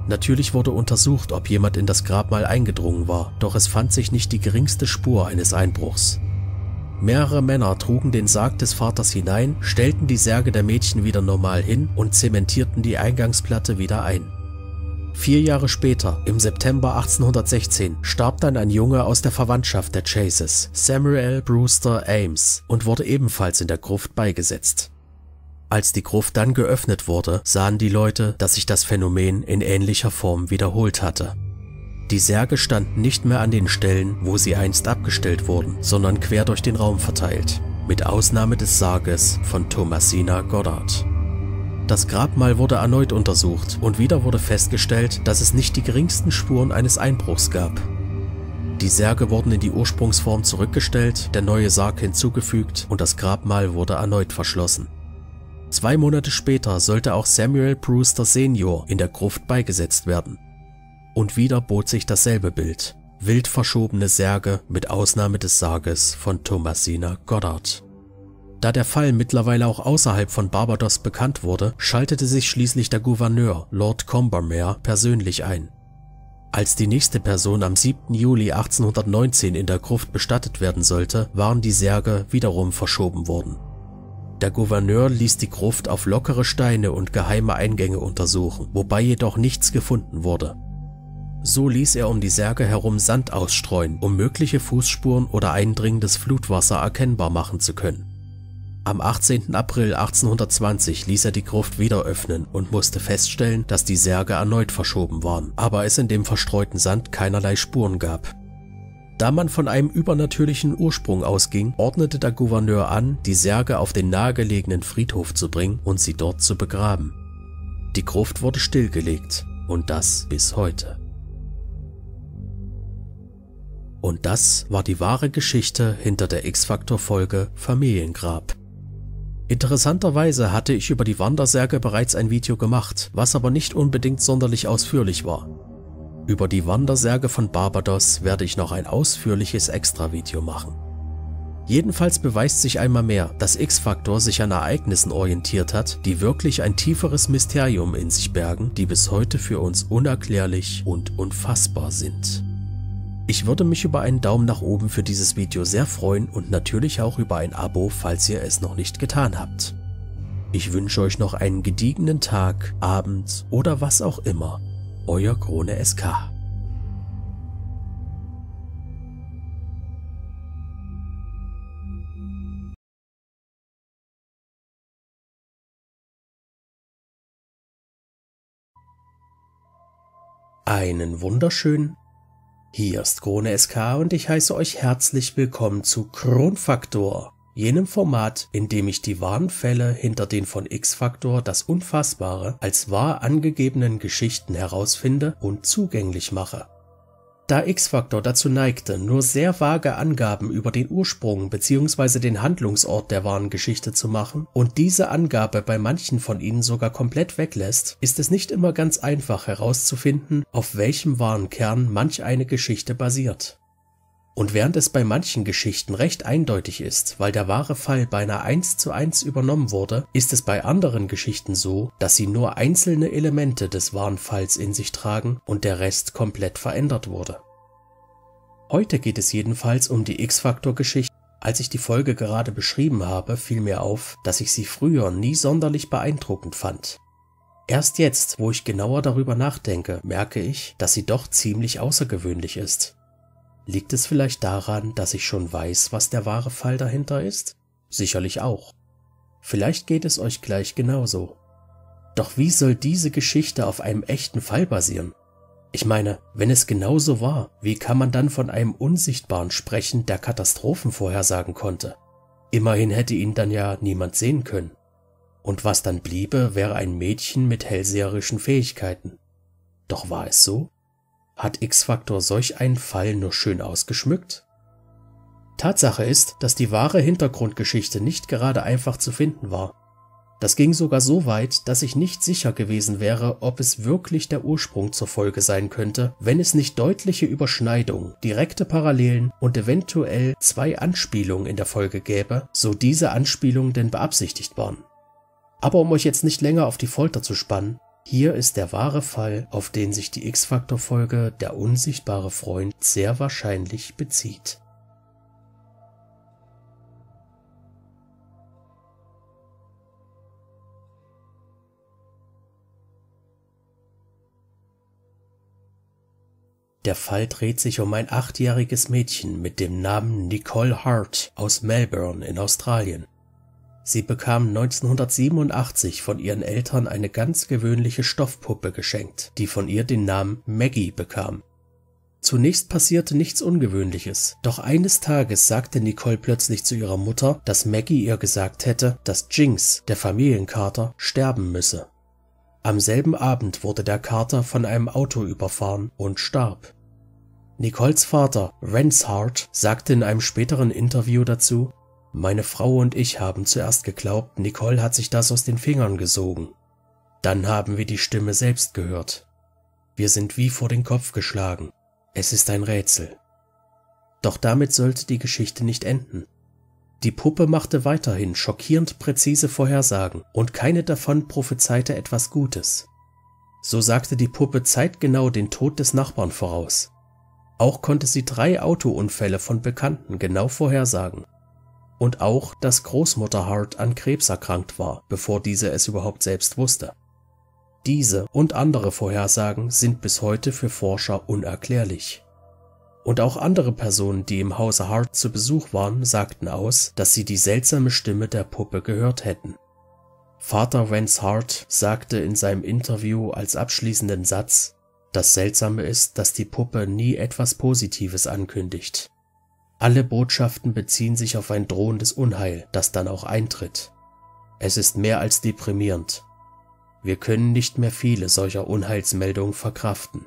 Natürlich wurde untersucht, ob jemand in das Grabmal eingedrungen war, doch es fand sich nicht die geringste Spur eines Einbruchs. Mehrere Männer trugen den Sarg des Vaters hinein, stellten die Särge der Mädchen wieder normal hin und zementierten die Eingangsplatte wieder ein. Vier Jahre später, im September achtzehnhundertsechzehn, starb dann ein Junge aus der Verwandtschaft der Chases, Samuel Brewster Ames, und wurde ebenfalls in der Gruft beigesetzt. Als die Gruft dann geöffnet wurde, sahen die Leute, dass sich das Phänomen in ähnlicher Form wiederholt hatte. Die Särge standen nicht mehr an den Stellen, wo sie einst abgestellt wurden, sondern quer durch den Raum verteilt, mit Ausnahme des Sarges von Thomasina Goddard. Das Grabmal wurde erneut untersucht und wieder wurde festgestellt, dass es nicht die geringsten Spuren eines Einbruchs gab. Die Särge wurden in die Ursprungsform zurückgestellt, der neue Sarg hinzugefügt und das Grabmal wurde erneut verschlossen. Zwei Monate später sollte auch Samuel Brewster Senior in der Gruft beigesetzt werden. Und wieder bot sich dasselbe Bild. Wild verschobene Särge mit Ausnahme des Sarges von Thomasina Goddard. Da der Fall mittlerweile auch außerhalb von Barbados bekannt wurde, schaltete sich schließlich der Gouverneur, Lord Combermere, persönlich ein. Als die nächste Person am siebten Juli achtzehnhundertneunzehn in der Gruft bestattet werden sollte, waren die Särge wiederum verschoben worden. Der Gouverneur ließ die Gruft auf lockere Steine und geheime Eingänge untersuchen, wobei jedoch nichts gefunden wurde. So ließ er um die Särge herum Sand ausstreuen, um mögliche Fußspuren oder eindringendes Flutwasser erkennbar machen zu können. Am achtzehnten April achtzehnhundertzwanzig ließ er die Gruft wieder öffnen und musste feststellen, dass die Särge erneut verschoben waren, aber es in dem verstreuten Sand keinerlei Spuren gab. Da man von einem übernatürlichen Ursprung ausging, ordnete der Gouverneur an, die Särge auf den nahegelegenen Friedhof zu bringen und sie dort zu begraben. Die Gruft wurde stillgelegt und das bis heute. Und das war die wahre Geschichte hinter der X-Factor-Folge Familiengrab. Interessanterweise hatte ich über die Wandersärge bereits ein Video gemacht, was aber nicht unbedingt sonderlich ausführlich war. Über die Wandersärge von Barbados werde ich noch ein ausführliches Extra-Video machen. Jedenfalls beweist sich einmal mehr, dass X-Factor sich an Ereignissen orientiert hat, die wirklich ein tieferes Mysterium in sich bergen, die bis heute für uns unerklärlich und unfassbar sind. Ich würde mich über einen Daumen nach oben für dieses Video sehr freuen und natürlich auch über ein Abo, falls ihr es noch nicht getan habt. Ich wünsche euch noch einen gediegenen Tag, Abend oder was auch immer. Euer Krone S K. Einen wunderschönen. Hier ist Krone S K und ich heiße euch herzlich willkommen zu Kronfaktor, jenem Format, in dem ich die wahren Fälle hinter den von X-Factor das Unfassbare als wahr angegebenen Geschichten herausfinde und zugänglich mache. Da X-Factor dazu neigte, nur sehr vage Angaben über den Ursprung bzw. den Handlungsort der wahren Geschichte zu machen und diese Angabe bei manchen von ihnen sogar komplett weglässt, ist es nicht immer ganz einfach herauszufinden, auf welchem wahren Kern manch eine Geschichte basiert. Und während es bei manchen Geschichten recht eindeutig ist, weil der wahre Fall beinahe eins zu eins übernommen wurde, ist es bei anderen Geschichten so, dass sie nur einzelne Elemente des wahren Falls in sich tragen und der Rest komplett verändert wurde. Heute geht es jedenfalls um die X-Factor-Geschichte. Als ich die Folge gerade beschrieben habe, fiel mir auf, dass ich sie früher nie sonderlich beeindruckend fand. Erst jetzt, wo ich genauer darüber nachdenke, merke ich, dass sie doch ziemlich außergewöhnlich ist. Liegt es vielleicht daran, dass ich schon weiß, was der wahre Fall dahinter ist? Sicherlich auch. Vielleicht geht es euch gleich genauso. Doch wie soll diese Geschichte auf einem echten Fall basieren? Ich meine, wenn es genauso war, wie kann man dann von einem Unsichtbaren sprechen, der Katastrophen vorhersagen konnte? Immerhin hätte ihn dann ja niemand sehen können. Und was dann bliebe, wäre ein Mädchen mit hellseherischen Fähigkeiten. Doch war es so? Hat X-Factor solch einen Fall nur schön ausgeschmückt? Tatsache ist, dass die wahre Hintergrundgeschichte nicht gerade einfach zu finden war. Das ging sogar so weit, dass ich nicht sicher gewesen wäre, ob es wirklich der Ursprung zur Folge sein könnte, wenn es nicht deutliche Überschneidungen, direkte Parallelen und eventuell zwei Anspielungen in der Folge gäbe, so diese Anspielungen denn beabsichtigt waren. Aber um euch jetzt nicht länger auf die Folter zu spannen, Hier ist der wahre Fall, auf den sich die X-Factor-Folge Der unsichtbare Freund sehr wahrscheinlich bezieht. Der Fall dreht sich um ein achtjähriges Mädchen mit dem Namen Nicole Hart aus Melbourne in Australien. Sie bekam neunzehnhundertsiebenundachtzig von ihren Eltern eine ganz gewöhnliche Stoffpuppe geschenkt, die von ihr den Namen Maggie bekam. Zunächst passierte nichts Ungewöhnliches, doch eines Tages sagte Nicole plötzlich zu ihrer Mutter, dass Maggie ihr gesagt hätte, dass Jinx, der Familienkater, sterben müsse. Am selben Abend wurde der Kater von einem Auto überfahren und starb. Nicoles Vater, Rance Hart, sagte in einem späteren Interview dazu: Meine Frau und ich haben zuerst geglaubt, Nicole hat sich das aus den Fingern gesogen. Dann haben wir die Stimme selbst gehört. Wir sind wie vor den Kopf geschlagen. Es ist ein Rätsel. Doch damit sollte die Geschichte nicht enden. Die Puppe machte weiterhin schockierend präzise Vorhersagen und keine davon prophezeite etwas Gutes. So sagte die Puppe zeitgenau den Tod des Nachbarn voraus. Auch konnte sie drei Autounfälle von Bekannten genau vorhersagen. Und auch, dass Großmutter Hart an Krebs erkrankt war, bevor diese es überhaupt selbst wusste. Diese und andere Vorhersagen sind bis heute für Forscher unerklärlich. Und auch andere Personen, die im Hause Hart zu Besuch waren, sagten aus, dass sie die seltsame Stimme der Puppe gehört hätten. Vater Rance Hart sagte in seinem Interview als abschließenden Satz: Das Seltsame ist, dass die Puppe nie etwas Positives ankündigt. Alle Botschaften beziehen sich auf ein drohendes Unheil, das dann auch eintritt. Es ist mehr als deprimierend. Wir können nicht mehr viele solcher Unheilsmeldungen verkraften.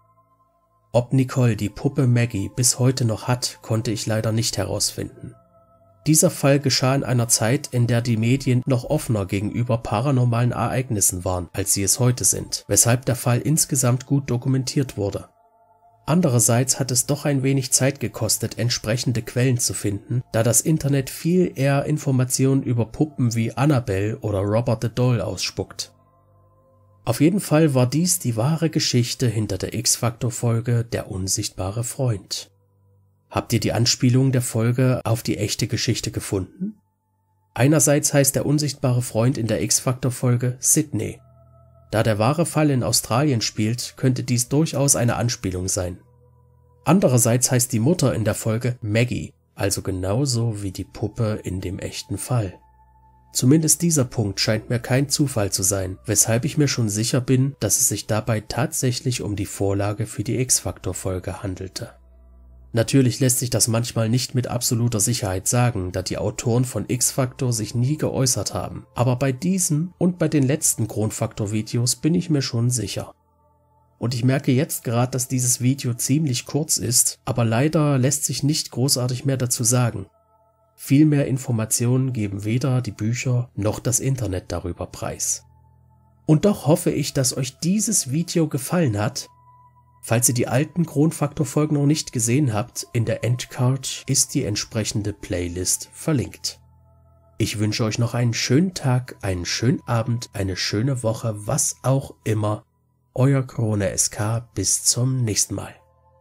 Ob Nicole die Puppe Maggie bis heute noch hat, konnte ich leider nicht herausfinden. Dieser Fall geschah in einer Zeit, in der die Medien noch offener gegenüber paranormalen Ereignissen waren, als sie es heute sind, weshalb der Fall insgesamt gut dokumentiert wurde. Andererseits hat es doch ein wenig Zeit gekostet, entsprechende Quellen zu finden, da das Internet viel eher Informationen über Puppen wie Annabelle oder Robert the Doll ausspuckt. Auf jeden Fall war dies die wahre Geschichte hinter der X-Factor-Folge Der unsichtbare Freund. Habt ihr die Anspielung der Folge auf die echte Geschichte gefunden? Einerseits heißt der unsichtbare Freund in der X-Factor-Folge Sydney. Da der wahre Fall in Australien spielt, könnte dies durchaus eine Anspielung sein. Andererseits heißt die Mutter in der Folge Maggie, also genauso wie die Puppe in dem echten Fall. Zumindest dieser Punkt scheint mir kein Zufall zu sein, weshalb ich mir schon sicher bin, dass es sich dabei tatsächlich um die Vorlage für die X-Factor-Folge handelte. Natürlich lässt sich das manchmal nicht mit absoluter Sicherheit sagen, da die Autoren von X-Factor sich nie geäußert haben, aber bei diesem und bei den letzten Kronfaktor-Videos bin ich mir schon sicher. Und ich merke jetzt gerade, dass dieses Video ziemlich kurz ist, aber leider lässt sich nicht großartig mehr dazu sagen. Viel mehr Informationen geben weder die Bücher noch das Internet darüber preis. Und doch hoffe ich, dass euch dieses Video gefallen hat. Falls ihr die alten Kronfaktor-Folgen noch nicht gesehen habt, in der Endcard ist die entsprechende Playlist verlinkt. Ich wünsche euch noch einen schönen Tag, einen schönen Abend, eine schöne Woche, was auch immer. Euer Krone S K, bis zum nächsten Mal.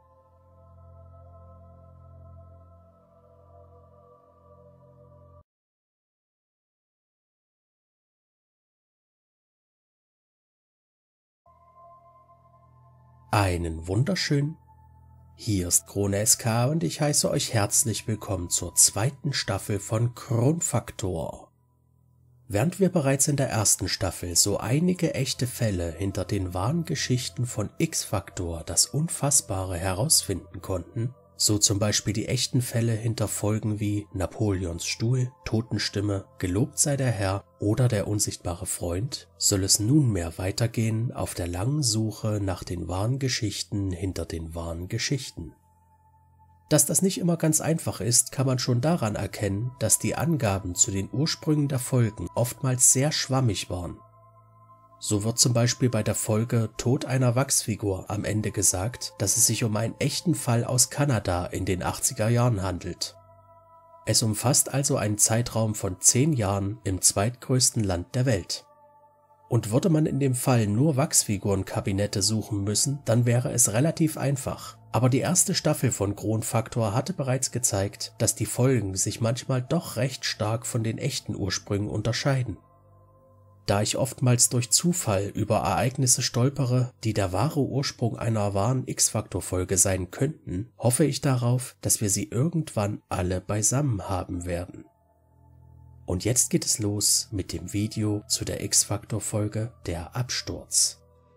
Einen wunderschönen. Hier ist Krone S K und ich heiße euch herzlich willkommen zur zweiten Staffel von Kronfaktor. Während wir bereits in der ersten Staffel so einige echte Fälle hinter den wahren Geschichten von X-Factor das Unfassbare herausfinden konnten, so zum Beispiel die echten Fälle hinter Folgen wie Napoleons Stuhl, Totenstimme, Gelobt sei der Herr oder Der unsichtbare Freund, soll es nunmehr weitergehen auf der langen Suche nach den wahren Geschichten hinter den wahren Geschichten. Dass das nicht immer ganz einfach ist, kann man schon daran erkennen, dass die Angaben zu den Ursprüngen der Folgen oftmals sehr schwammig waren. So wird zum Beispiel bei der Folge Tod einer Wachsfigur am Ende gesagt, dass es sich um einen echten Fall aus Kanada in den achtziger Jahren handelt. Es umfasst also einen Zeitraum von zehn Jahren im zweitgrößten Land der Welt. Und würde man in dem Fall nur Wachsfigurenkabinette suchen müssen, dann wäre es relativ einfach. Aber die erste Staffel von Kronfaktor hatte bereits gezeigt, dass die Folgen sich manchmal doch recht stark von den echten Ursprüngen unterscheiden. Da ich oftmals durch Zufall über Ereignisse stolpere, die der wahre Ursprung einer wahren X-Faktor-Folge sein könnten, hoffe ich darauf, dass wir sie irgendwann alle beisammen haben werden. Und jetzt geht es los mit dem Video zu der X-Faktor-Folge Der Absturz.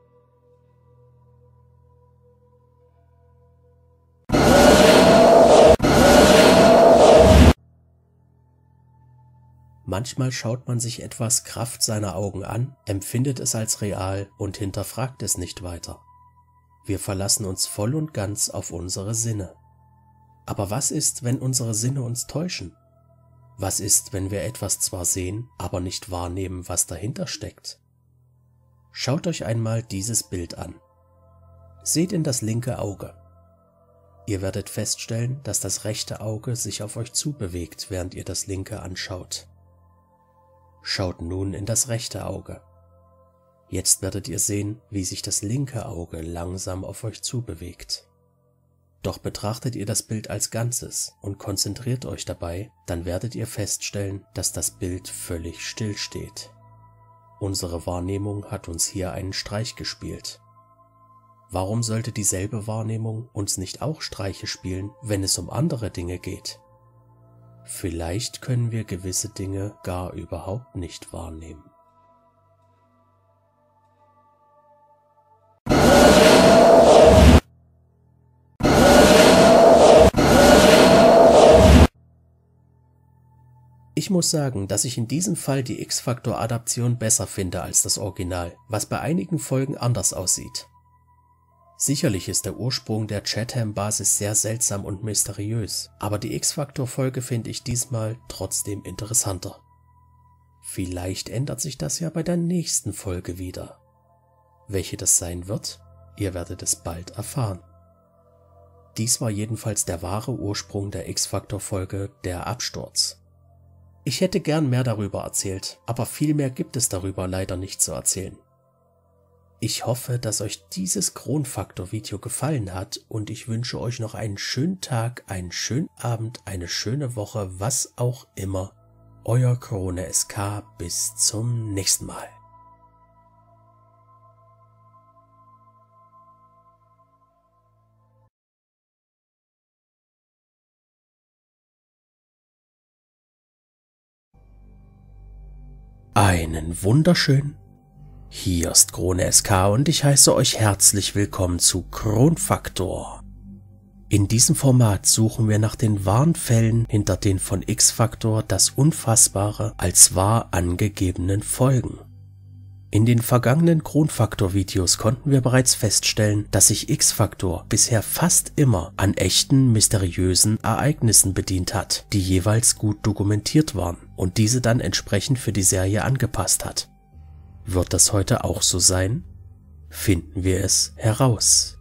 Manchmal schaut man sich etwas Kraft seiner Augen an, empfindet es als real und hinterfragt es nicht weiter. Wir verlassen uns voll und ganz auf unsere Sinne. Aber was ist, wenn unsere Sinne uns täuschen? Was ist, wenn wir etwas zwar sehen, aber nicht wahrnehmen, was dahinter steckt? Schaut euch einmal dieses Bild an. Seht in das linke Auge. Ihr werdet feststellen, dass das rechte Auge sich auf euch zubewegt, während ihr das linke anschaut. Schaut nun in das rechte Auge. Jetzt werdet ihr sehen, wie sich das linke Auge langsam auf euch zubewegt. Doch betrachtet ihr das Bild als Ganzes und konzentriert euch dabei, dann werdet ihr feststellen, dass das Bild völlig still steht. Unsere Wahrnehmung hat uns hier einen Streich gespielt. Warum sollte dieselbe Wahrnehmung uns nicht auch Streiche spielen, wenn es um andere Dinge geht? Vielleicht können wir gewisse Dinge gar überhaupt nicht wahrnehmen. Ich muss sagen, dass ich in diesem Fall die X-Faktor-Adaption besser finde als das Original, was bei einigen Folgen anders aussieht. Sicherlich ist der Ursprung der Chatham-Basis sehr seltsam und mysteriös, aber die X-Faktor-Folge finde ich diesmal trotzdem interessanter. Vielleicht ändert sich das ja bei der nächsten Folge wieder. Welche das sein wird, ihr werdet es bald erfahren. Dies war jedenfalls der wahre Ursprung der X-Faktor-Folge Der Absturz. Ich hätte gern mehr darüber erzählt, aber viel mehr gibt es darüber leider nicht zu erzählen. Ich hoffe, dass euch dieses Kronfaktor-Video gefallen hat und ich wünsche euch noch einen schönen Tag, einen schönen Abend, eine schöne Woche, was auch immer. Euer Krone S K, bis zum nächsten Mal. Einen wunderschönen. Hier ist Krone S K und ich heiße euch herzlich willkommen zu Kronfaktor. In diesem Format suchen wir nach den wahren Fällen hinter den von X-Faktor das Unfassbare als wahr angegebenen Folgen. In den vergangenen Kronfaktor-Videos konnten wir bereits feststellen, dass sich X-Faktor bisher fast immer an echten, mysteriösen Ereignissen bedient hat, die jeweils gut dokumentiert waren und diese dann entsprechend für die Serie angepasst hat. Wird das heute auch so sein? Finden wir es heraus.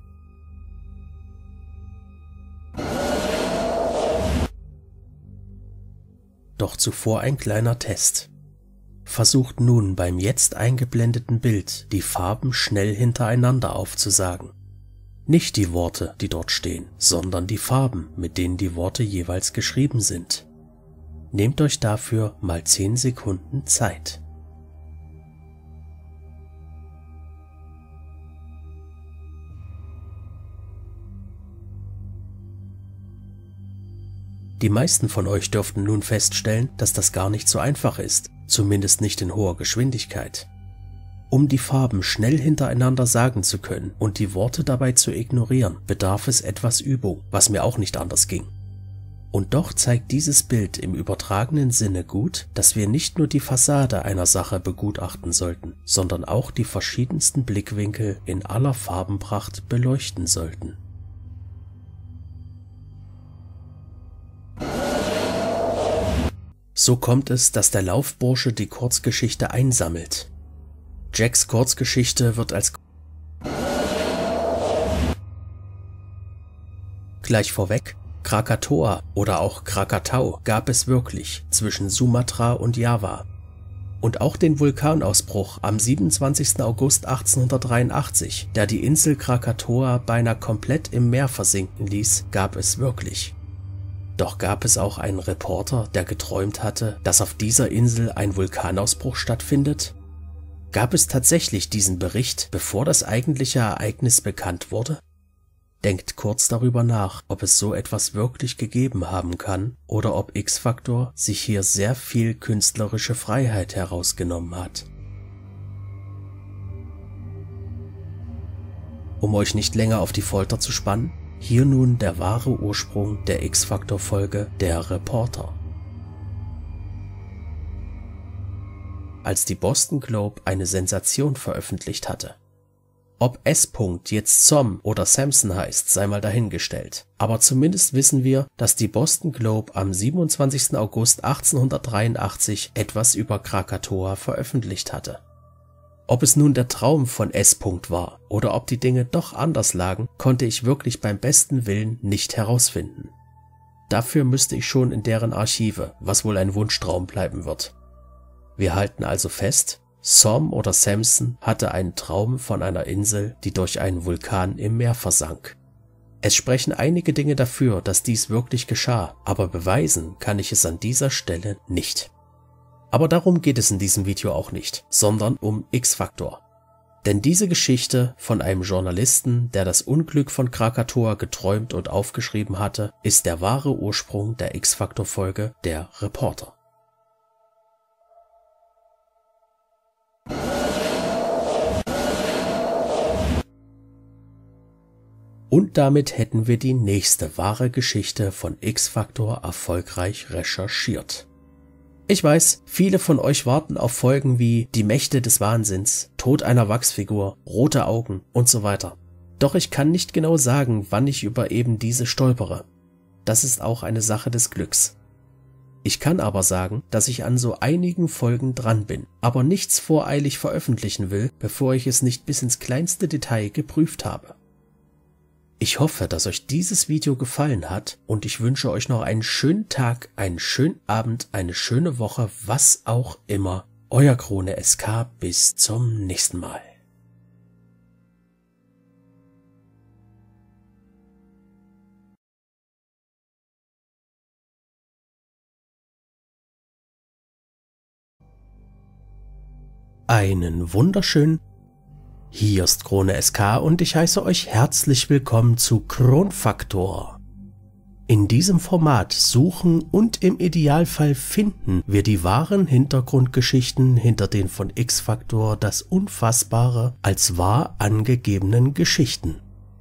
Doch zuvor ein kleiner Test. Versucht nun beim jetzt eingeblendeten Bild die Farben schnell hintereinander aufzusagen. Nicht die Worte, die dort stehen, sondern die Farben, mit denen die Worte jeweils geschrieben sind. Nehmt euch dafür mal zehn Sekunden Zeit. Die meisten von euch dürften nun feststellen, dass das gar nicht so einfach ist, zumindest nicht in hoher Geschwindigkeit. Um die Farben schnell hintereinander sagen zu können und die Worte dabei zu ignorieren, bedarf es etwas Übung, was mir auch nicht anders ging. Und doch zeigt dieses Bild im übertragenen Sinne gut, dass wir nicht nur die Fassade einer Sache begutachten sollten, sondern auch die verschiedensten Blickwinkel in aller Farbenpracht beleuchten sollten. So kommt es, dass der Laufbursche die Kurzgeschichte einsammelt. Jacks Kurzgeschichte wird als Gleich vorweg, Krakatoa oder auch Krakatau gab es wirklich zwischen Sumatra und Java. Und auch den Vulkanausbruch am siebenundzwanzigsten August achtzehnhundertdreiundachtzig, der die Insel Krakatoa beinahe komplett im Meer versinken ließ, gab es wirklich. Doch gab es auch einen Reporter, der geträumt hatte, dass auf dieser Insel ein Vulkanausbruch stattfindet? Gab es tatsächlich diesen Bericht, bevor das eigentliche Ereignis bekannt wurde? Denkt kurz darüber nach, ob es so etwas wirklich gegeben haben kann oder ob X-Factor sich hier sehr viel künstlerische Freiheit herausgenommen hat. Um euch nicht länger auf die Folter zu spannen, hier nun der wahre Ursprung der X-Factor-Folge Der Reporter. Als die Boston Globe eine Sensation veröffentlicht hatte. Ob S. jetzt Som oder Samson heißt, sei mal dahingestellt. Aber zumindest wissen wir, dass die Boston Globe am siebenundzwanzigsten August achtzehnhundertdreiundachtzig etwas über Krakatoa veröffentlicht hatte. Ob es nun der Traum von S. war oder ob die Dinge doch anders lagen, konnte ich wirklich beim besten Willen nicht herausfinden. Dafür müsste ich schon in deren Archive, was wohl ein Wunschtraum bleiben wird. Wir halten also fest, Som oder Samson hatte einen Traum von einer Insel, die durch einen Vulkan im Meer versank. Es sprechen einige Dinge dafür, dass dies wirklich geschah, aber beweisen kann ich es an dieser Stelle nicht. Aber darum geht es in diesem Video auch nicht, sondern um X-Factor. Denn diese Geschichte von einem Journalisten, der das Unglück von Krakatoa geträumt und aufgeschrieben hatte, ist der wahre Ursprung der X-Factor-Folge Der Reporter. Und damit hätten wir die nächste wahre Geschichte von X-Factor erfolgreich recherchiert. Ich weiß, viele von euch warten auf Folgen wie Die Mächte des Wahnsinns, Tod einer Wachsfigur, Rote Augen und so weiter. Doch ich kann nicht genau sagen, wann ich über eben diese stolpere. Das ist auch eine Sache des Glücks. Ich kann aber sagen, dass ich an so einigen Folgen dran bin, aber nichts voreilig veröffentlichen will, bevor ich es nicht bis ins kleinste Detail geprüft habe. Ich hoffe, dass euch dieses Video gefallen hat und ich wünsche euch noch einen schönen Tag, einen schönen Abend, eine schöne Woche, was auch immer. Euer Krone S K, bis zum nächsten Mal. Einen wunderschönen Hier ist Krone S K und ich heiße euch herzlich willkommen zu Kronfaktor. In diesem Format suchen und im Idealfall finden wir die wahren Hintergrundgeschichten hinter den von X-Factor das Unfassbare als wahr angegebenen Geschichten.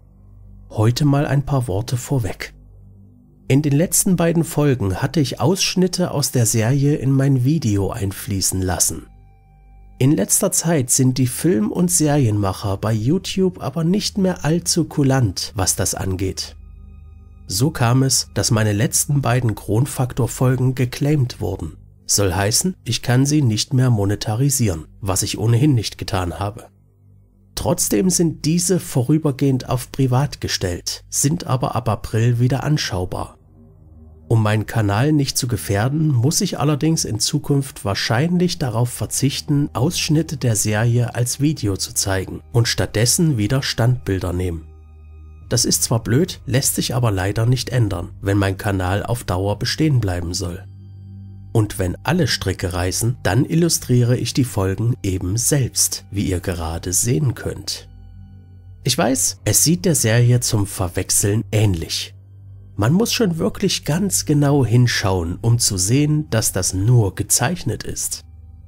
Heute mal ein paar Worte vorweg. In den letzten beiden Folgen hatte ich Ausschnitte aus der Serie in mein Video einfließen lassen. In letzter Zeit sind die Film- und Serienmacher bei YouTube aber nicht mehr allzu kulant, was das angeht. So kam es, dass meine letzten beiden Kronfaktor-Folgen geclaimt wurden. Soll heißen, ich kann sie nicht mehr monetarisieren, was ich ohnehin nicht getan habe. Trotzdem sind diese vorübergehend auf privat gestellt, sind aber ab April wieder anschaubar. Um meinen Kanal nicht zu gefährden, muss ich allerdings in Zukunft wahrscheinlich darauf verzichten, Ausschnitte der Serie als Video zu zeigen und stattdessen wieder Standbilder nehmen. Das ist zwar blöd, lässt sich aber leider nicht ändern, wenn mein Kanal auf Dauer bestehen bleiben soll. Und wenn alle Stricke reißen, dann illustriere ich die Folgen eben selbst, wie ihr gerade sehen könnt. Ich weiß, es sieht der Serie zum Verwechseln ähnlich. Man muss schon wirklich ganz genau hinschauen, um zu sehen, dass das nur gezeichnet ist.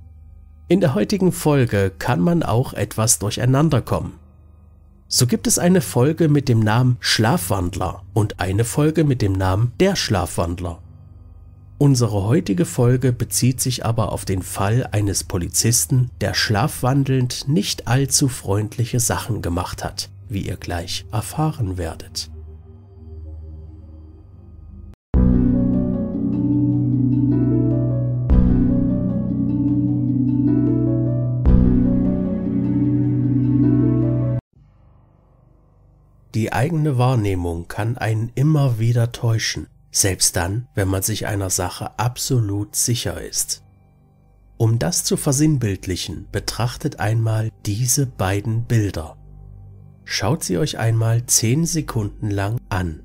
In der heutigen Folge kann man auch etwas durcheinander kommen. So gibt es eine Folge mit dem Namen Schlafwandler und eine Folge mit dem Namen Der Schlafwandler. Unsere heutige Folge bezieht sich aber auf den Fall eines Polizisten, der schlafwandelnd nicht allzu freundliche Sachen gemacht hat, wie ihr gleich erfahren werdet. Die eigene Wahrnehmung kann einen immer wieder täuschen, selbst dann, wenn man sich einer Sache absolut sicher ist. Um das zu versinnbildlichen, betrachtet einmal diese beiden Bilder. Schaut sie euch einmal zehn Sekunden lang an.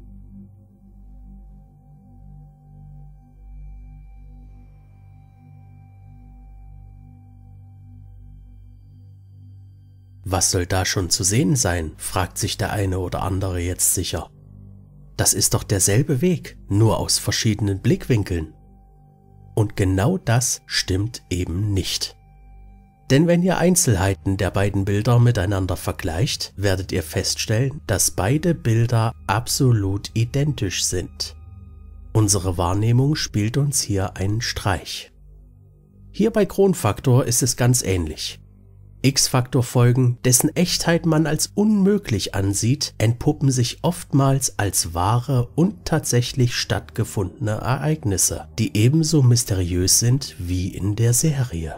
Was soll da schon zu sehen sein, fragt sich der eine oder andere jetzt sicher. Das ist doch derselbe Weg, nur aus verschiedenen Blickwinkeln. Und genau das stimmt eben nicht. Denn wenn ihr Einzelheiten der beiden Bilder miteinander vergleicht, werdet ihr feststellen, dass beide Bilder absolut identisch sind. Unsere Wahrnehmung spielt uns hier einen Streich. Hier bei Kronfaktor ist es ganz ähnlich. X-Faktor-Folgen, dessen Echtheit man als unmöglich ansieht, entpuppen sich oftmals als wahre und tatsächlich stattgefundene Ereignisse, die ebenso mysteriös sind wie in der Serie.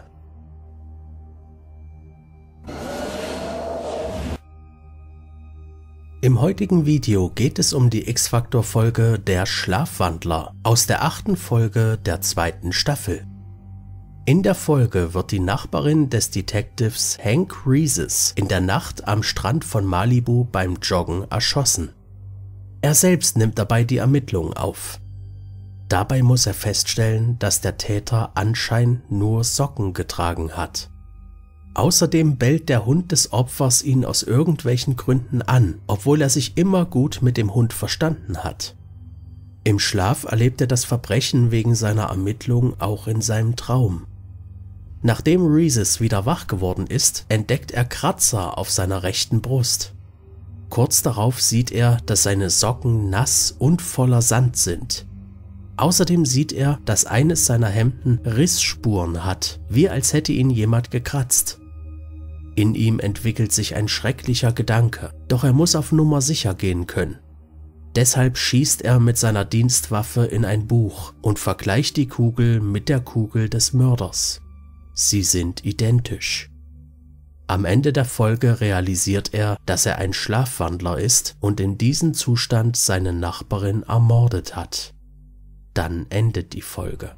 Im heutigen Video geht es um die X-Faktor-Folge Der Schlafwandler aus der achten Folge der zweiten Staffel. In der Folge wird die Nachbarin des Detectives Hank Rhesus in der Nacht am Strand von Malibu beim Joggen erschossen. Er selbst nimmt dabei die Ermittlungen auf. Dabei muss er feststellen, dass der Täter anscheinend nur Socken getragen hat. Außerdem bellt der Hund des Opfers ihn aus irgendwelchen Gründen an, obwohl er sich immer gut mit dem Hund verstanden hat. Im Schlaf erlebt er das Verbrechen wegen seiner Ermittlungen auch in seinem Traum. Nachdem Rhesus wieder wach geworden ist, entdeckt er Kratzer auf seiner rechten Brust. Kurz darauf sieht er, dass seine Socken nass und voller Sand sind. Außerdem sieht er, dass eines seiner Hemden Rissspuren hat, wie als hätte ihn jemand gekratzt. In ihm entwickelt sich ein schrecklicher Gedanke, doch er muss auf Nummer sicher gehen können. Deshalb schießt er mit seiner Dienstwaffe in ein Buch und vergleicht die Kugel mit der Kugel des Mörders. Sie sind identisch. Am Ende der Folge realisiert er, dass er ein Schlafwandler ist und in diesem Zustand seine Nachbarin ermordet hat. Dann endet die Folge.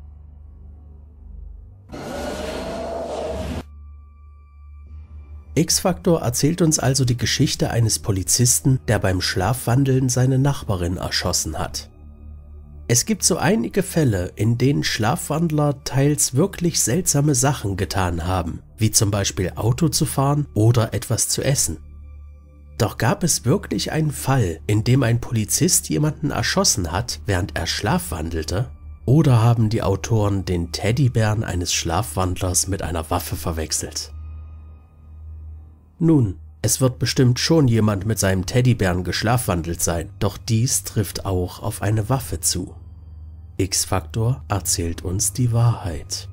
X-Faktor erzählt uns also die Geschichte eines Polizisten, der beim Schlafwandeln seine Nachbarin erschossen hat. Es gibt so einige Fälle, in denen Schlafwandler teils wirklich seltsame Sachen getan haben, wie zum Beispiel Auto zu fahren oder etwas zu essen. Doch gab es wirklich einen Fall, in dem ein Polizist jemanden erschossen hat, während er schlafwandelte? Oder haben die Autoren den Teddybären eines Schlafwandlers mit einer Waffe verwechselt? Nun, es wird bestimmt schon jemand mit seinem Teddybären geschlafwandelt sein, doch dies trifft auch auf eine Waffe zu. X-Faktor erzählt uns die Wahrheit.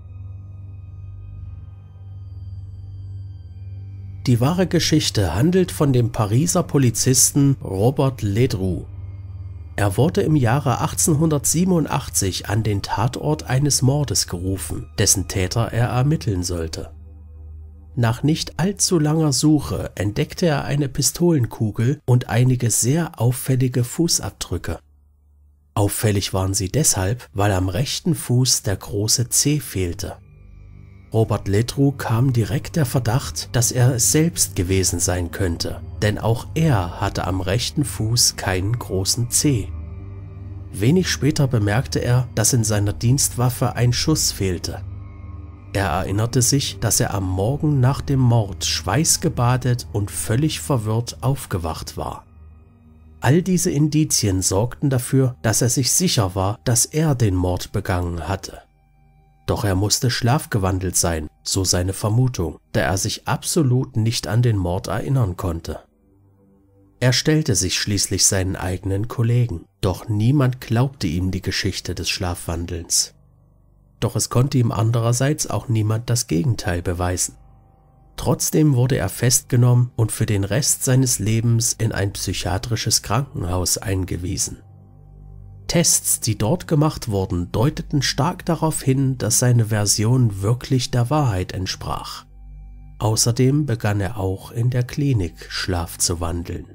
Die wahre Geschichte handelt von dem Pariser Polizisten Robert Ledru. Er wurde im Jahre achtzehnhundertsiebenundachtzig an den Tatort eines Mordes gerufen, dessen Täter er ermitteln sollte. Nach nicht allzu langer Suche entdeckte er eine Pistolenkugel und einige sehr auffällige Fußabdrücke. Auffällig waren sie deshalb, weil am rechten Fuß der große Zeh fehlte. Robert Ledru kam direkt der Verdacht, dass er es selbst gewesen sein könnte, denn auch er hatte am rechten Fuß keinen großen Zeh. Wenig später bemerkte er, dass in seiner Dienstwaffe ein Schuss fehlte. Er erinnerte sich, dass er am Morgen nach dem Mord schweißgebadet und völlig verwirrt aufgewacht war. All diese Indizien sorgten dafür, dass er sich sicher war, dass er den Mord begangen hatte. Doch er musste schlafgewandelt sein, so seine Vermutung, da er sich absolut nicht an den Mord erinnern konnte. Er stellte sich schließlich seinen eigenen Kollegen, doch niemand glaubte ihm die Geschichte des Schlafwandelns. Doch es konnte ihm andererseits auch niemand das Gegenteil beweisen. Trotzdem wurde er festgenommen und für den Rest seines Lebens in ein psychiatrisches Krankenhaus eingewiesen. Tests, die dort gemacht wurden, deuteten stark darauf hin, dass seine Version wirklich der Wahrheit entsprach. Außerdem begann er auch in der Klinik Schlaf zu wandeln.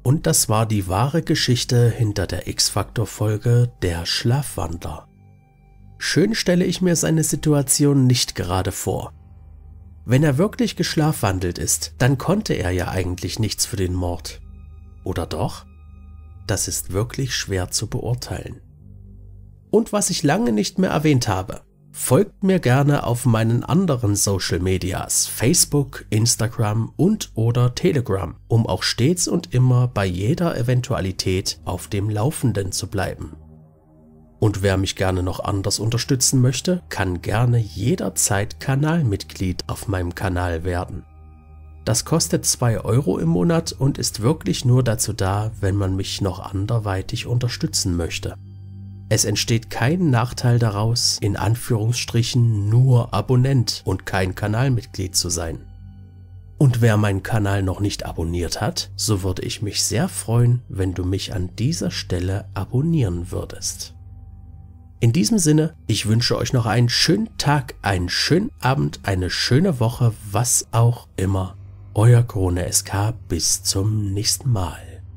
Und das war die wahre Geschichte hinter der X-Factor-Folge Der Schlafwandler. Schön stelle ich mir seine Situation nicht gerade vor. Wenn er wirklich geschlafwandelt ist, dann konnte er ja eigentlich nichts für den Mord. Oder doch? Das ist wirklich schwer zu beurteilen. Und was ich lange nicht mehr erwähnt habe, folgt mir gerne auf meinen anderen Social Medias, Facebook, Instagram und oder Telegram, um auch stets und immer bei jeder Eventualität auf dem Laufenden zu bleiben. Und wer mich gerne noch anders unterstützen möchte, kann gerne jederzeit Kanalmitglied auf meinem Kanal werden. Das kostet zwei Euro im Monat und ist wirklich nur dazu da, wenn man mich noch anderweitig unterstützen möchte. Es entsteht kein Nachteil daraus, in Anführungsstrichen nur Abonnent und kein Kanalmitglied zu sein. Und wer meinen Kanal noch nicht abonniert hat, so würde ich mich sehr freuen, wenn du mich an dieser Stelle abonnieren würdest. In diesem Sinne, ich wünsche euch noch einen schönen Tag, einen schönen Abend, eine schöne Woche, was auch immer. Euer Krone S K, bis zum nächsten Mal.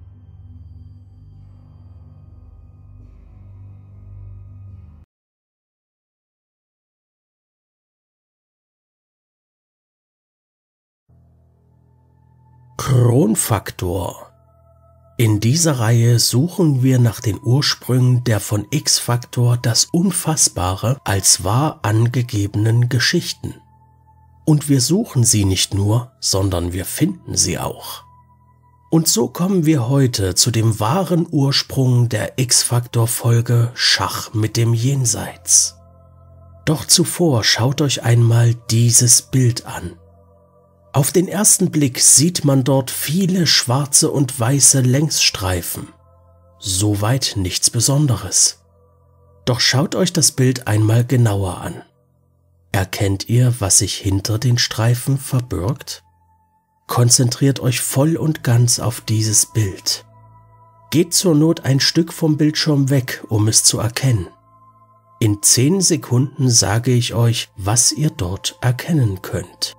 Kronfaktor. In dieser Reihe suchen wir nach den Ursprüngen der von X-Factor das Unfassbare als wahr angegebenen Geschichten. Und wir suchen sie nicht nur, sondern wir finden sie auch. Und so kommen wir heute zu dem wahren Ursprung der X-Factor-Folge Schach mit dem Jenseits. Doch zuvor schaut euch einmal dieses Bild an. Auf den ersten Blick sieht man dort viele schwarze und weiße Längsstreifen. Soweit nichts Besonderes. Doch schaut euch das Bild einmal genauer an. Erkennt ihr, was sich hinter den Streifen verbirgt? Konzentriert euch voll und ganz auf dieses Bild. Geht zur Not ein Stück vom Bildschirm weg, um es zu erkennen. In zehn Sekunden sage ich euch, was ihr dort erkennen könnt.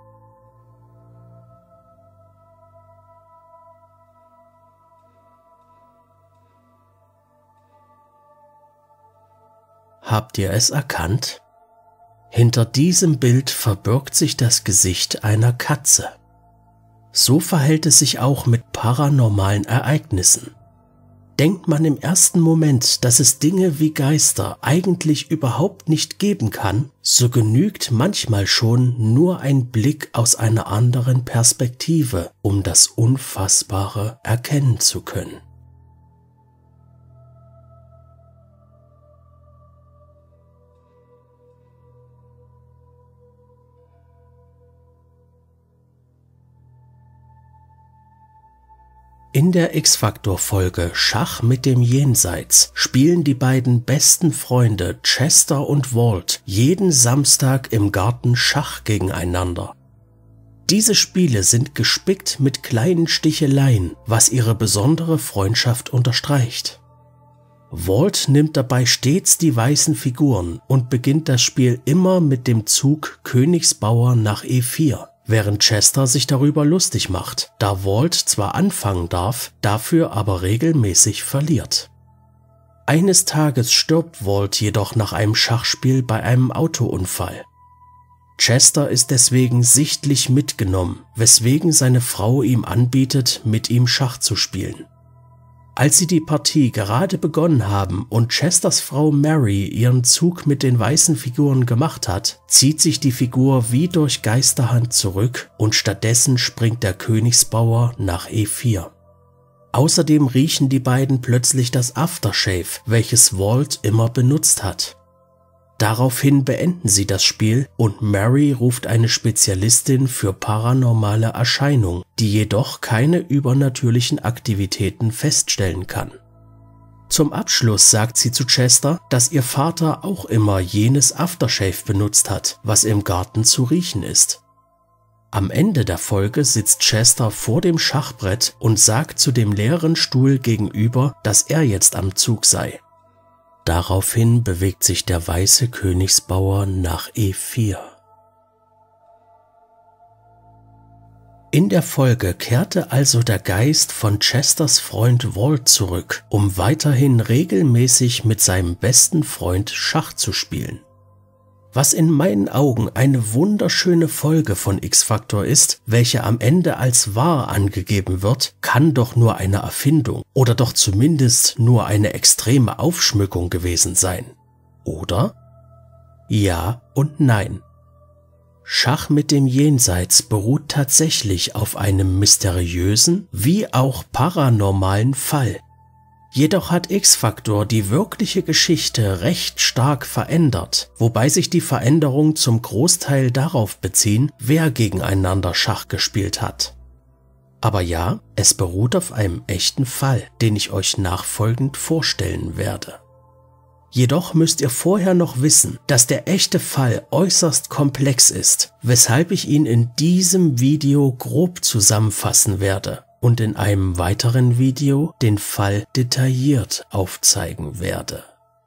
Habt ihr es erkannt? Hinter diesem Bild verbirgt sich das Gesicht einer Katze. So verhält es sich auch mit paranormalen Ereignissen. Denkt man im ersten Moment, dass es Dinge wie Geister eigentlich überhaupt nicht geben kann, so genügt manchmal schon nur ein Blick aus einer anderen Perspektive, um das Unfassbare erkennen zu können. In der X-Factor-Folge Schach mit dem Jenseits spielen die beiden besten Freunde Chester und Walt jeden Samstag im Garten Schach gegeneinander. Diese Spiele sind gespickt mit kleinen Sticheleien, was ihre besondere Freundschaft unterstreicht. Walt nimmt dabei stets die weißen Figuren und beginnt das Spiel immer mit dem Zug Königsbauer nach E vier. Während Chester sich darüber lustig macht, da Walt zwar anfangen darf, dafür aber regelmäßig verliert. Eines Tages stirbt Walt jedoch nach einem Schachspiel bei einem Autounfall. Chester ist deswegen sichtlich mitgenommen, weswegen seine Frau ihm anbietet, mit ihm Schach zu spielen. Als sie die Partie gerade begonnen haben und Chesters Frau Mary ihren Zug mit den weißen Figuren gemacht hat, zieht sich die Figur wie durch Geisterhand zurück und stattdessen springt der Königsbauer nach E vier. Außerdem riechen die beiden plötzlich das Aftershave, welches Walt immer benutzt hat. Daraufhin beenden sie das Spiel und Mary ruft eine Spezialistin für paranormale Erscheinungen, die jedoch keine übernatürlichen Aktivitäten feststellen kann. Zum Abschluss sagt sie zu Chester, dass ihr Vater auch immer jenes Aftershave benutzt hat, was im Garten zu riechen ist. Am Ende der Folge sitzt Chester vor dem Schachbrett und sagt zu dem leeren Stuhl gegenüber, dass er jetzt am Zug sei. Daraufhin bewegt sich der weiße Königsbauer nach E vier. In der Folge kehrte also der Geist von Chesters Freund Walt zurück, um weiterhin regelmäßig mit seinem besten Freund Schach zu spielen. Was in meinen Augen eine wunderschöne Folge von X-Factor ist, welche am Ende als wahr angegeben wird, kann doch nur eine Erfindung oder doch zumindest nur eine extreme Aufschmückung gewesen sein. Oder? Ja und nein. Schach mit dem Jenseits beruht tatsächlich auf einem mysteriösen wie auch paranormalen Fall. Jedoch hat X-Factor die wirkliche Geschichte recht stark verändert, wobei sich die Veränderungen zum Großteil darauf beziehen, wer gegeneinander Schach gespielt hat. Aber ja, es beruht auf einem echten Fall, den ich euch nachfolgend vorstellen werde. Jedoch müsst ihr vorher noch wissen, dass der echte Fall äußerst komplex ist, weshalb ich ihn in diesem Video grob zusammenfassen werde und in einem weiteren Video den Fall detailliert aufzeigen werde.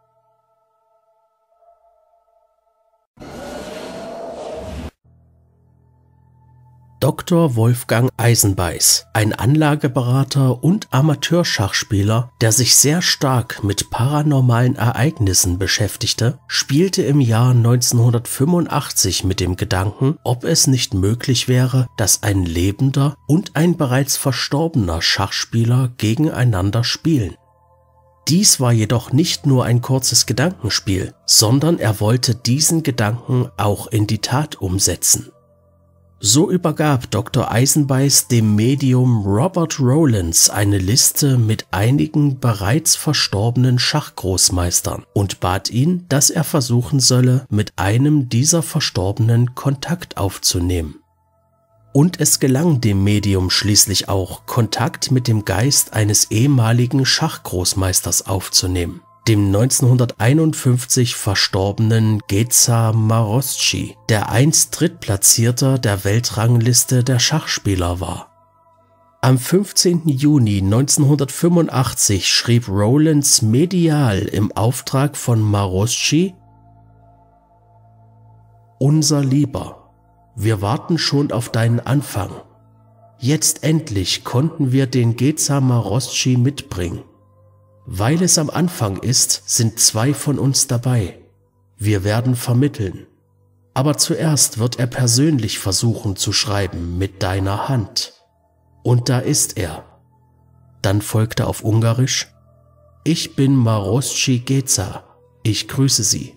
Doktor Wolfgang Eisenbeis, ein Anlageberater und Amateurschachspieler, der sich sehr stark mit paranormalen Ereignissen beschäftigte, spielte im Jahr neunzehnhundertfünfundachtzig mit dem Gedanken, ob es nicht möglich wäre, dass ein lebender und ein bereits verstorbener Schachspieler gegeneinander spielen. Dies war jedoch nicht nur ein kurzes Gedankenspiel, sondern er wollte diesen Gedanken auch in die Tat umsetzen. So übergab Doktor Eisenbeis dem Medium Robert Rowlands eine Liste mit einigen bereits verstorbenen Schachgroßmeistern und bat ihn, dass er versuchen solle, mit einem dieser Verstorbenen Kontakt aufzunehmen. Und es gelang dem Medium schließlich auch, Kontakt mit dem Geist eines ehemaligen Schachgroßmeisters aufzunehmen, dem neunzehnhunderteinundfünfzig verstorbenen Geza Marosci, der einst Drittplatzierter der Weltrangliste der Schachspieler war. Am fünfzehnten Juni neunzehnhundertfünfundachtzig schrieb Rowlands medial im Auftrag von Marosci: Unser Lieber, wir warten schon auf deinen Anfang. Jetzt endlich konnten wir den Geza Marosci mitbringen. Weil es am Anfang ist, sind zwei von uns dabei. Wir werden vermitteln. Aber zuerst wird er persönlich versuchen zu schreiben mit deiner Hand. Und da ist er. Dann folgte auf Ungarisch: Ich bin Marosci Geza. Ich grüße Sie.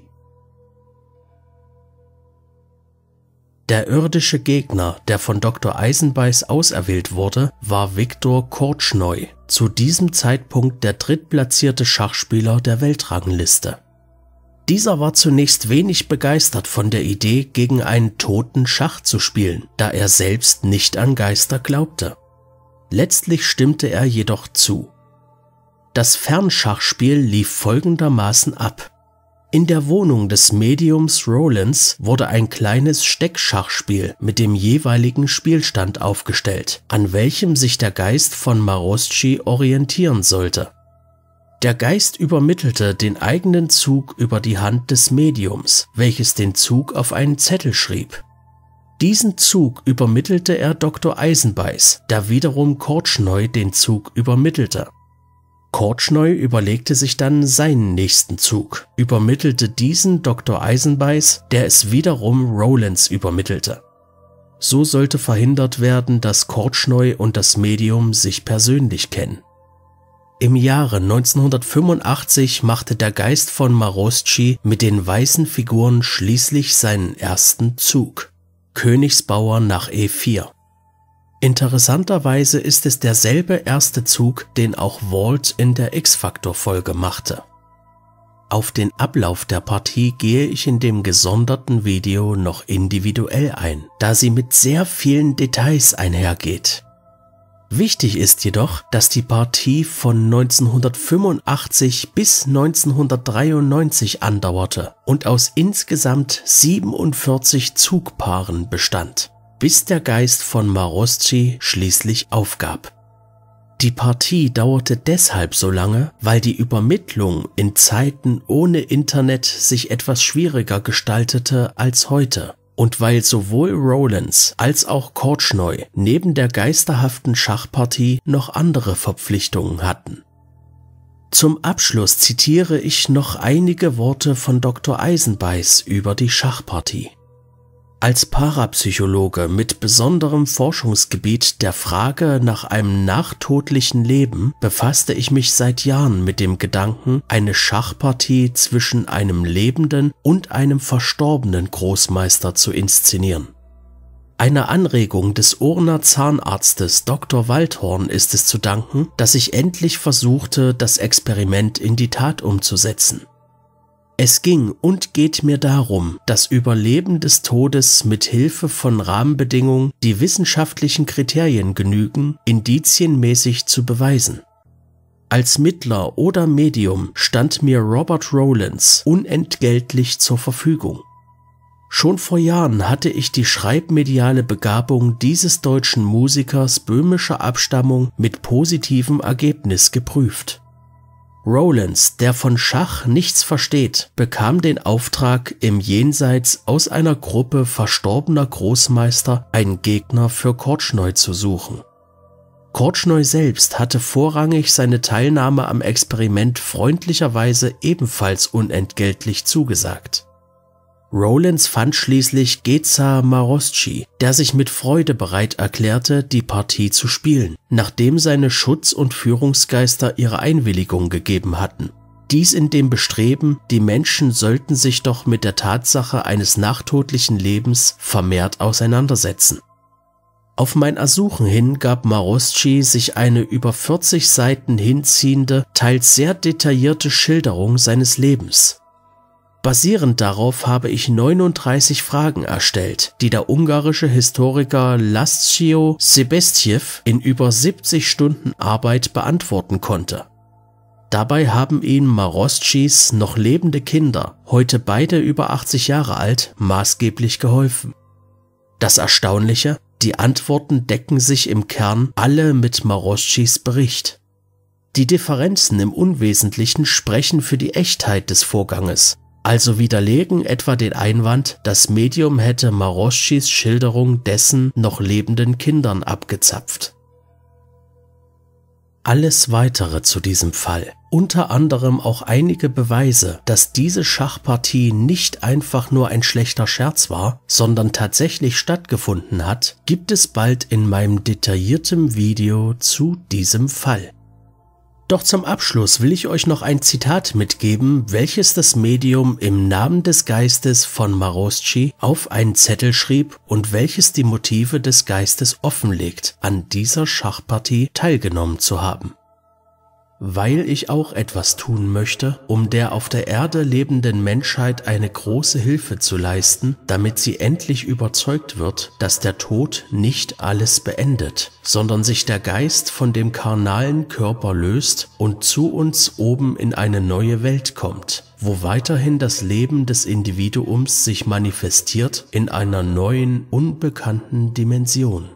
Der irdische Gegner, der von Doktor Eisenbeis auserwählt wurde, war Viktor Kortschnoi, zu diesem Zeitpunkt der drittplatzierte Schachspieler der Weltrangliste. Dieser war zunächst wenig begeistert von der Idee, gegen einen Toten Schach zu spielen, da er selbst nicht an Geister glaubte. Letztlich stimmte er jedoch zu. Das Fernschachspiel lief folgendermaßen ab. In der Wohnung des Mediums Rowlands wurde ein kleines Steckschachspiel mit dem jeweiligen Spielstand aufgestellt, an welchem sich der Geist von Marosci orientieren sollte. Der Geist übermittelte den eigenen Zug über die Hand des Mediums, welches den Zug auf einen Zettel schrieb. Diesen Zug übermittelte er Doktor Eisenbeis, der wiederum Kortschnoi den Zug übermittelte. Kortschnoi überlegte sich dann seinen nächsten Zug, übermittelte diesen Doktor Eisenbeis, der es wiederum Rowlands übermittelte. So sollte verhindert werden, dass Kortschnoi und das Medium sich persönlich kennen. Im Jahre neunzehnhundertfünfundachtzig machte der Geist von Marosci mit den weißen Figuren schließlich seinen ersten Zug: Königsbauer nach E vier. Interessanterweise ist es derselbe erste Zug, den auch Walt in der X-Factor-Folge machte. Auf den Ablauf der Partie gehe ich in dem gesonderten Video noch individuell ein, da sie mit sehr vielen Details einhergeht. Wichtig ist jedoch, dass die Partie von neunzehnhundertfünfundachtzig bis neunzehnhundertdreiundneunzig andauerte und aus insgesamt siebenundvierzig Zugpaaren bestand, bis der Geist von Marosci schließlich aufgab. Die Partie dauerte deshalb so lange, weil die Übermittlung in Zeiten ohne Internet sich etwas schwieriger gestaltete als heute und weil sowohl Rowlands als auch Korchnoi neben der geisterhaften Schachpartie noch andere Verpflichtungen hatten. Zum Abschluss zitiere ich noch einige Worte von Doktor Eisenbeis über die Schachpartie. Als Parapsychologe mit besonderem Forschungsgebiet der Frage nach einem nachtodlichen Leben befasste ich mich seit Jahren mit dem Gedanken, eine Schachpartie zwischen einem lebenden und einem verstorbenen Großmeister zu inszenieren. Einer Anregung des Urner Zahnarztes Doktor Waldhorn ist es zu danken, dass ich endlich versuchte, das Experiment in die Tat umzusetzen. Es ging und geht mir darum, das Überleben des Todes mit Hilfe von Rahmenbedingungen, die wissenschaftlichen Kriterien genügen, indizienmäßig zu beweisen. Als Mittler oder Medium stand mir Robert Rowlands unentgeltlich zur Verfügung. Schon vor Jahren hatte ich die schreibmediale Begabung dieses deutschen Musikers böhmischer Abstammung mit positivem Ergebnis geprüft. Rowlands, der von Schach nichts versteht, bekam den Auftrag, im Jenseits aus einer Gruppe verstorbener Großmeister einen Gegner für Korchnoi zu suchen. Korchnoi selbst hatte vorrangig seine Teilnahme am Experiment freundlicherweise ebenfalls unentgeltlich zugesagt. Rowlands fand schließlich Geza Marosci, der sich mit Freude bereit erklärte, die Partie zu spielen, nachdem seine Schutz- und Führungsgeister ihre Einwilligung gegeben hatten. Dies in dem Bestreben, die Menschen sollten sich doch mit der Tatsache eines nachtodlichen Lebens vermehrt auseinandersetzen. Auf mein Ersuchen hin gab Marosci sich eine über vierzig Seiten hinziehende, teils sehr detaillierte Schilderung seines Lebens. Basierend darauf habe ich neununddreißig Fragen erstellt, die der ungarische Historiker Laszlo Sebestjew in über siebzig Stunden Arbeit beantworten konnte. Dabei haben ihm Maroscis noch lebende Kinder, heute beide über achtzig Jahre alt, maßgeblich geholfen. Das Erstaunliche: Die Antworten decken sich im Kern alle mit Maroscis Bericht. Die Differenzen im Unwesentlichen sprechen für die Echtheit des Vorganges, also widerlegen etwa den Einwand, das Medium hätte Maroscis Schilderung dessen noch lebenden Kindern abgezapft. Alles Weitere zu diesem Fall, unter anderem auch einige Beweise, dass diese Schachpartie nicht einfach nur ein schlechter Scherz war, sondern tatsächlich stattgefunden hat, gibt es bald in meinem detaillierten Video zu diesem Fall. Doch zum Abschluss will ich euch noch ein Zitat mitgeben, welches das Medium im Namen des Geistes von Marosci auf einen Zettel schrieb und welches die Motive des Geistes offenlegt, an dieser Schachpartie teilgenommen zu haben. Weil ich auch etwas tun möchte, um der auf der Erde lebenden Menschheit eine große Hilfe zu leisten, damit sie endlich überzeugt wird, dass der Tod nicht alles beendet, sondern sich der Geist von dem karnalen Körper löst und zu uns oben in eine neue Welt kommt, wo weiterhin das Leben des Individuums sich manifestiert in einer neuen, unbekannten Dimension.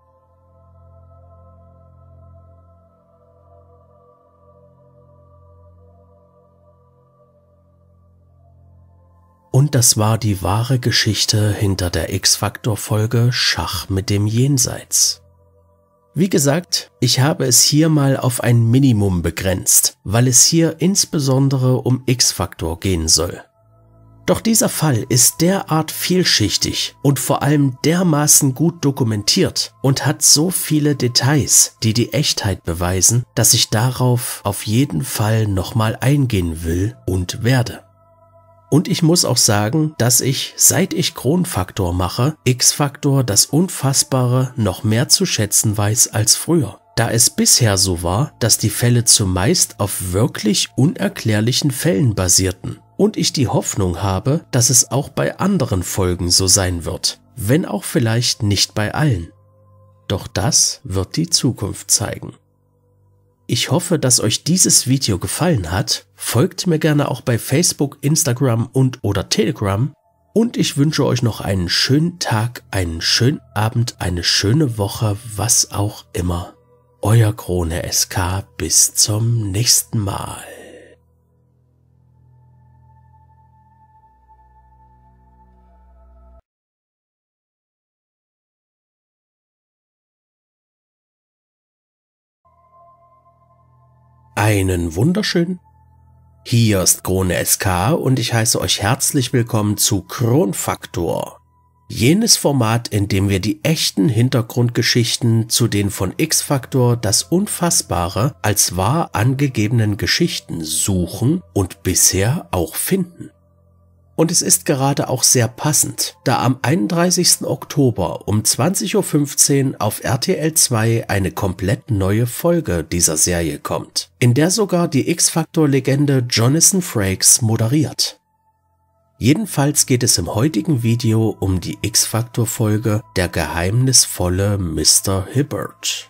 Und das war die wahre Geschichte hinter der X-Factor-Folge Schach mit dem Jenseits. Wie gesagt, ich habe es hier mal auf ein Minimum begrenzt, weil es hier insbesondere um X-Factor gehen soll. Doch dieser Fall ist derart vielschichtig und vor allem dermaßen gut dokumentiert und hat so viele Details, die die Echtheit beweisen, dass ich darauf auf jeden Fall nochmal eingehen will und werde. Und ich muss auch sagen, dass ich, seit ich Kronfaktor mache, X-Factor das Unfassbare noch mehr zu schätzen weiß als früher. Da es bisher so war, dass die Fälle zumeist auf wirklich unerklärlichen Fällen basierten. Und ich die Hoffnung habe, dass es auch bei anderen Folgen so sein wird, wenn auch vielleicht nicht bei allen. Doch das wird die Zukunft zeigen. Ich hoffe, dass euch dieses Video gefallen hat. Folgt mir gerne auch bei Facebook, Instagram und oder Telegram. Und ich wünsche euch noch einen schönen Tag, einen schönen Abend, eine schöne Woche, was auch immer. Euer Krone S K, bis zum nächsten Mal. Einen wunderschönen. Hier ist Krone S K und ich heiße euch herzlich willkommen zu Kronfaktor. Jenes Format, in dem wir die echten Hintergrundgeschichten zu den von X-Faktor das Unfassbare als wahr angegebenen Geschichten suchen und bisher auch finden. Und es ist gerade auch sehr passend, da am einunddreißigsten Oktober um zwanzig Uhr fünfzehn auf R T L zwei eine komplett neue Folge dieser Serie kommt, in der sogar die X-Faktor-Legende Jonathan Frakes moderiert. Jedenfalls geht es im heutigen Video um die X-Faktor-Folge Der geheimnisvolle Mister Hibbert.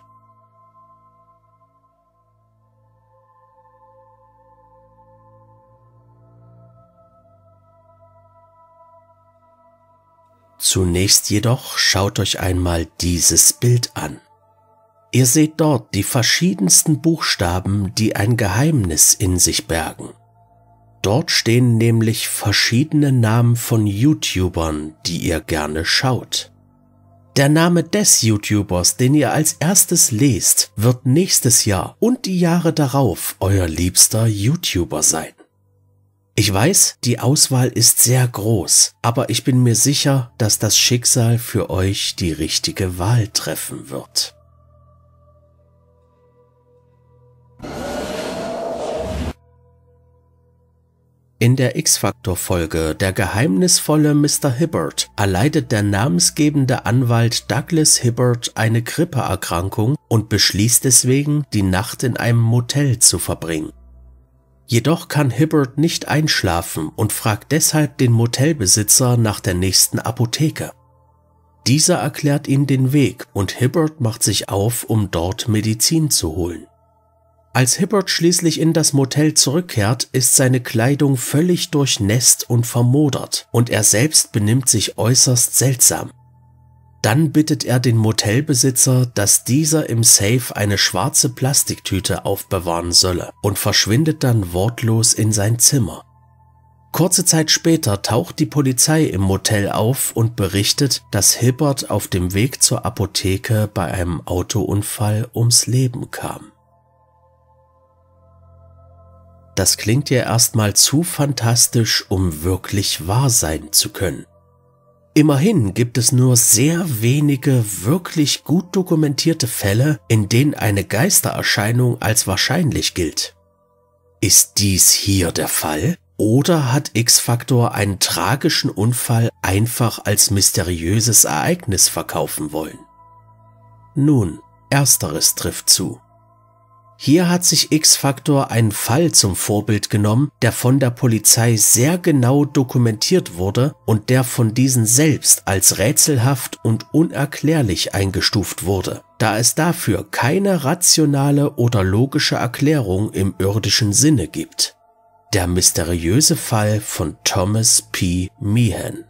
Zunächst jedoch schaut euch einmal dieses Bild an. Ihr seht dort die verschiedensten Buchstaben, die ein Geheimnis in sich bergen. Dort stehen nämlich verschiedene Namen von YouTubern, die ihr gerne schaut. Der Name des YouTubers, den ihr als erstes lest, wird nächstes Jahr und die Jahre darauf euer liebster YouTuber sein. Ich weiß, die Auswahl ist sehr groß, aber ich bin mir sicher, dass das Schicksal für euch die richtige Wahl treffen wird. In der X-Faktor-Folge Der geheimnisvolle Mister Hibbert erleidet der namensgebende Anwalt Douglas Hibbert eine Grippeerkrankung und beschließt deswegen, die Nacht in einem Motel zu verbringen. Jedoch kann Hibbert nicht einschlafen und fragt deshalb den Motelbesitzer nach der nächsten Apotheke. Dieser erklärt ihm den Weg und Hibbert macht sich auf, um dort Medizin zu holen. Als Hibbert schließlich in das Motel zurückkehrt, ist seine Kleidung völlig durchnässt und vermodert und er selbst benimmt sich äußerst seltsam. Dann bittet er den Motelbesitzer, dass dieser im Safe eine schwarze Plastiktüte aufbewahren solle und verschwindet dann wortlos in sein Zimmer. Kurze Zeit später taucht die Polizei im Motel auf und berichtet, dass Hibbert auf dem Weg zur Apotheke bei einem Autounfall ums Leben kam. Das klingt ja erstmal zu fantastisch, um wirklich wahr sein zu können. Immerhin gibt es nur sehr wenige wirklich gut dokumentierte Fälle, in denen eine Geistererscheinung als wahrscheinlich gilt. Ist dies hier der Fall? Oder hat X-Faktor einen tragischen Unfall einfach als mysteriöses Ereignis verkaufen wollen? Nun, ersteres trifft zu. Hier hat sich X-Faktor einen Fall zum Vorbild genommen, der von der Polizei sehr genau dokumentiert wurde und der von diesen selbst als rätselhaft und unerklärlich eingestuft wurde, da es dafür keine rationale oder logische Erklärung im irdischen Sinne gibt. Der mysteriöse Fall von Thomas P. Meehan.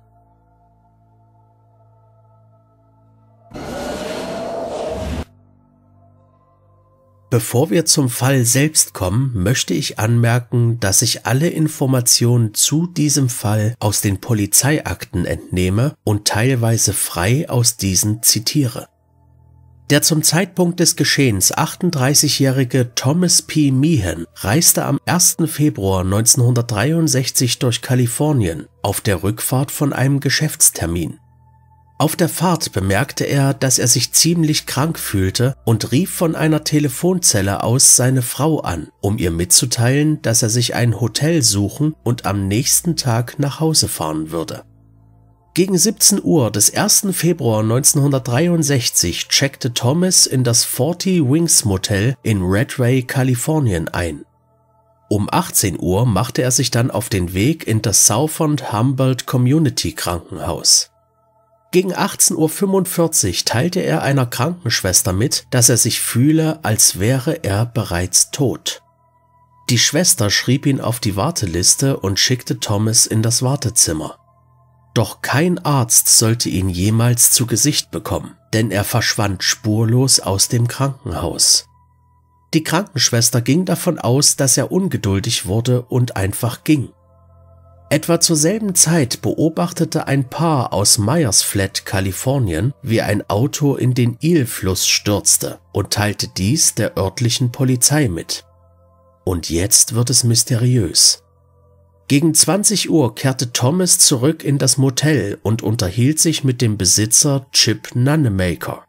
Bevor wir zum Fall selbst kommen, möchte ich anmerken, dass ich alle Informationen zu diesem Fall aus den Polizeiakten entnehme und teilweise frei aus diesen zitiere. Der zum Zeitpunkt des Geschehens achtunddreißigjährige Thomas P. Meehan reiste am ersten Februar neunzehnhundertdreiundsechzig durch Kalifornien auf der Rückfahrt von einem Geschäftstermin. Auf der Fahrt bemerkte er, dass er sich ziemlich krank fühlte und rief von einer Telefonzelle aus seine Frau an, um ihr mitzuteilen, dass er sich ein Hotel suchen und am nächsten Tag nach Hause fahren würde. Gegen siebzehn Uhr des ersten Februar neunzehnhundertdreiundsechzig checkte Thomas in das forty Wings Motel in Redway, Kalifornien ein. Um achtzehn Uhr machte er sich dann auf den Weg in das Southern Humboldt Community Krankenhaus. Gegen achtzehn Uhr fünfundvierzig teilte er einer Krankenschwester mit, dass er sich fühle, als wäre er bereits tot. Die Schwester schrieb ihn auf die Warteliste und schickte Thomas in das Wartezimmer. Doch kein Arzt sollte ihn jemals zu Gesicht bekommen, denn er verschwand spurlos aus dem Krankenhaus. Die Krankenschwester ging davon aus, dass er ungeduldig wurde und einfach ging. Etwa zur selben Zeit beobachtete ein Paar aus Myers Flat, Kalifornien, wie ein Auto in den Eel-Fluss stürzte und teilte dies der örtlichen Polizei mit. Und jetzt wird es mysteriös. Gegen zwanzig Uhr kehrte Thomas zurück in das Motel und unterhielt sich mit dem Besitzer Chip Nunnemaker.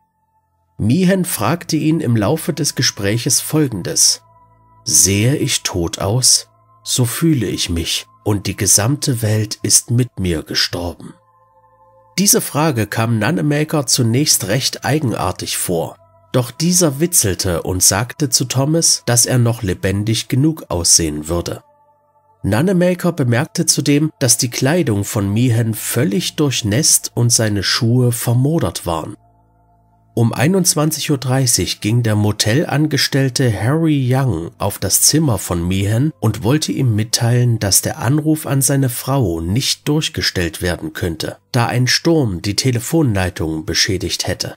Meehan fragte ihn im Laufe des Gespräches Folgendes: Sehe ich tot aus? So fühle ich mich, und die gesamte Welt ist mit mir gestorben. Diese Frage kam Nunnemaker zunächst recht eigenartig vor, doch dieser witzelte und sagte zu Thomas, dass er noch lebendig genug aussehen würde. Nunnemaker bemerkte zudem, dass die Kleidung von Meehan völlig durchnässt und seine Schuhe vermodert waren. Um einundzwanzig Uhr dreißig ging der Motelangestellte Harry Young auf das Zimmer von Meehan und wollte ihm mitteilen, dass der Anruf an seine Frau nicht durchgestellt werden könnte, da ein Sturm die Telefonleitung beschädigt hätte.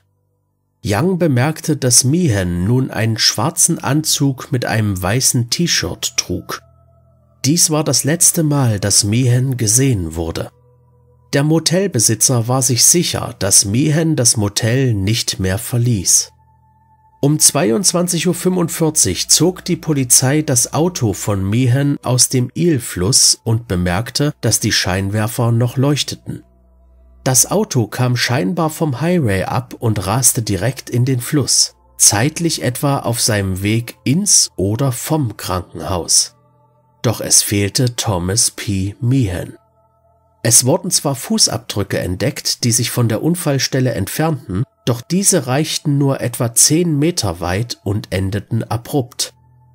Young bemerkte, dass Meehan nun einen schwarzen Anzug mit einem weißen T-Shirt trug. Dies war das letzte Mal, dass Meehan gesehen wurde. Der Motelbesitzer war sich sicher, dass Meehan das Motel nicht mehr verließ. Um zweiundzwanzig Uhr fünfundvierzig zog die Polizei das Auto von Meehan aus dem Eel-Fluss und bemerkte, dass die Scheinwerfer noch leuchteten. Das Auto kam scheinbar vom Highway ab und raste direkt in den Fluss, zeitlich etwa auf seinem Weg ins oder vom Krankenhaus. Doch es fehlte Thomas P. Meehan. Es wurden zwar Fußabdrücke entdeckt, die sich von der Unfallstelle entfernten, doch diese reichten nur etwa zehn Meter weit und endeten abrupt.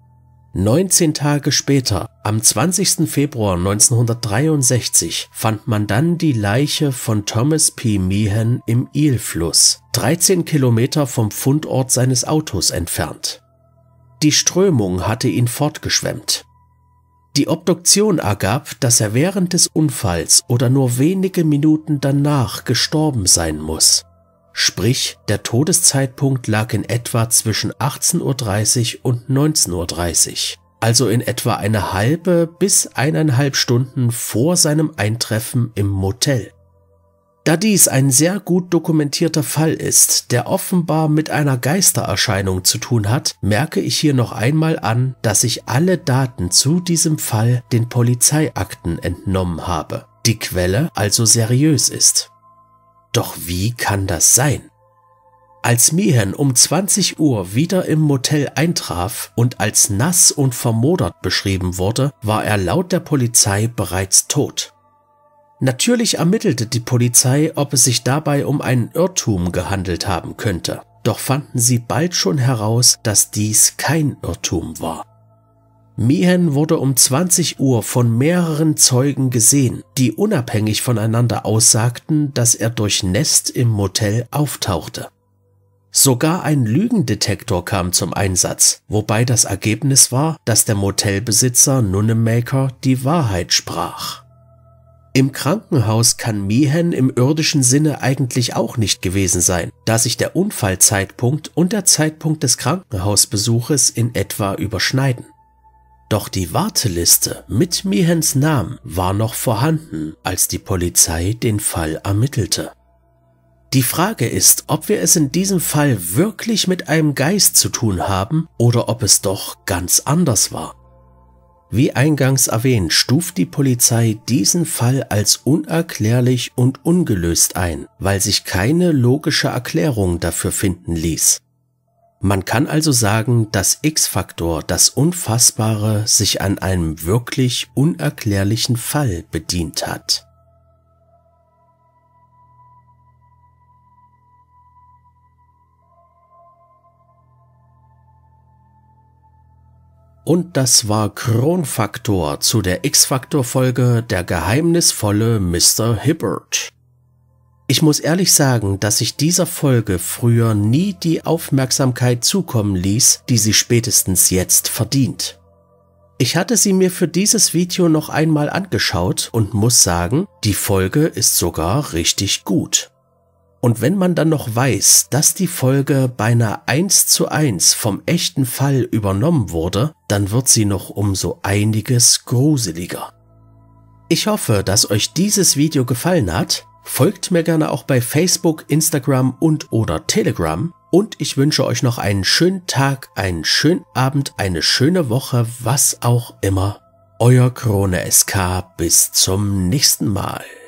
neunzehn Tage später, am zwanzigsten Februar neunzehnhundertdreiundsechzig, fand man dann die Leiche von Thomas P. Meehan im Eel-Fluss, dreizehn Kilometer vom Fundort seines Autos entfernt. Die Strömung hatte ihn fortgeschwemmt. Die Obduktion ergab, dass er während des Unfalls oder nur wenige Minuten danach gestorben sein muss. Sprich, der Todeszeitpunkt lag in etwa zwischen achtzehn Uhr dreißig und neunzehn Uhr dreißig, also in etwa eine halbe bis eineinhalb Stunden vor seinem Eintreffen im Motel. Da dies ein sehr gut dokumentierter Fall ist, der offenbar mit einer Geistererscheinung zu tun hat, merke ich hier noch einmal an, dass ich alle Daten zu diesem Fall den Polizeiakten entnommen habe, die Quelle also seriös ist. Doch wie kann das sein? Als Meehan um zwanzig Uhr wieder im Motel eintraf und als nass und vermodert beschrieben wurde, war er laut der Polizei bereits tot. Natürlich ermittelte die Polizei, ob es sich dabei um einen Irrtum gehandelt haben könnte, doch fanden sie bald schon heraus, dass dies kein Irrtum war. Meehan wurde um zwanzig Uhr von mehreren Zeugen gesehen, die unabhängig voneinander aussagten, dass er durchnässt im Motel auftauchte. Sogar ein Lügendetektor kam zum Einsatz, wobei das Ergebnis war, dass der Motelbesitzer Nunnemaker die Wahrheit sprach. Im Krankenhaus kann Meehan im irdischen Sinne eigentlich auch nicht gewesen sein, da sich der Unfallzeitpunkt und der Zeitpunkt des Krankenhausbesuches in etwa überschneiden. Doch die Warteliste mit Meehans Namen war noch vorhanden, als die Polizei den Fall ermittelte. Die Frage ist, ob wir es in diesem Fall wirklich mit einem Geist zu tun haben oder ob es doch ganz anders war. Wie eingangs erwähnt, stuft die Polizei diesen Fall als unerklärlich und ungelöst ein, weil sich keine logische Erklärung dafür finden ließ. Man kann also sagen, dass X-Factor, das Unfassbare, sich an einem wirklich unerklärlichen Fall bedient hat. Und das war Kronfaktor zu der X-Factor-Folge Der geheimnisvolle Mister Hibbert. Ich muss ehrlich sagen, dass ich dieser Folge früher nie die Aufmerksamkeit zukommen ließ, die sie spätestens jetzt verdient. Ich hatte sie mir für dieses Video noch einmal angeschaut und muss sagen, die Folge ist sogar richtig gut. Und wenn man dann noch weiß, dass die Folge beinahe eins zu eins vom echten Fall übernommen wurde, dann wird sie noch um so einiges gruseliger. Ich hoffe, dass euch dieses Video gefallen hat. Folgt mir gerne auch bei Facebook, Instagram und oder Telegram. und ich wünsche euch noch einen schönen Tag, einen schönen Abend, eine schöne Woche, was auch immer. Euer Krone S K, bis zum nächsten Mal.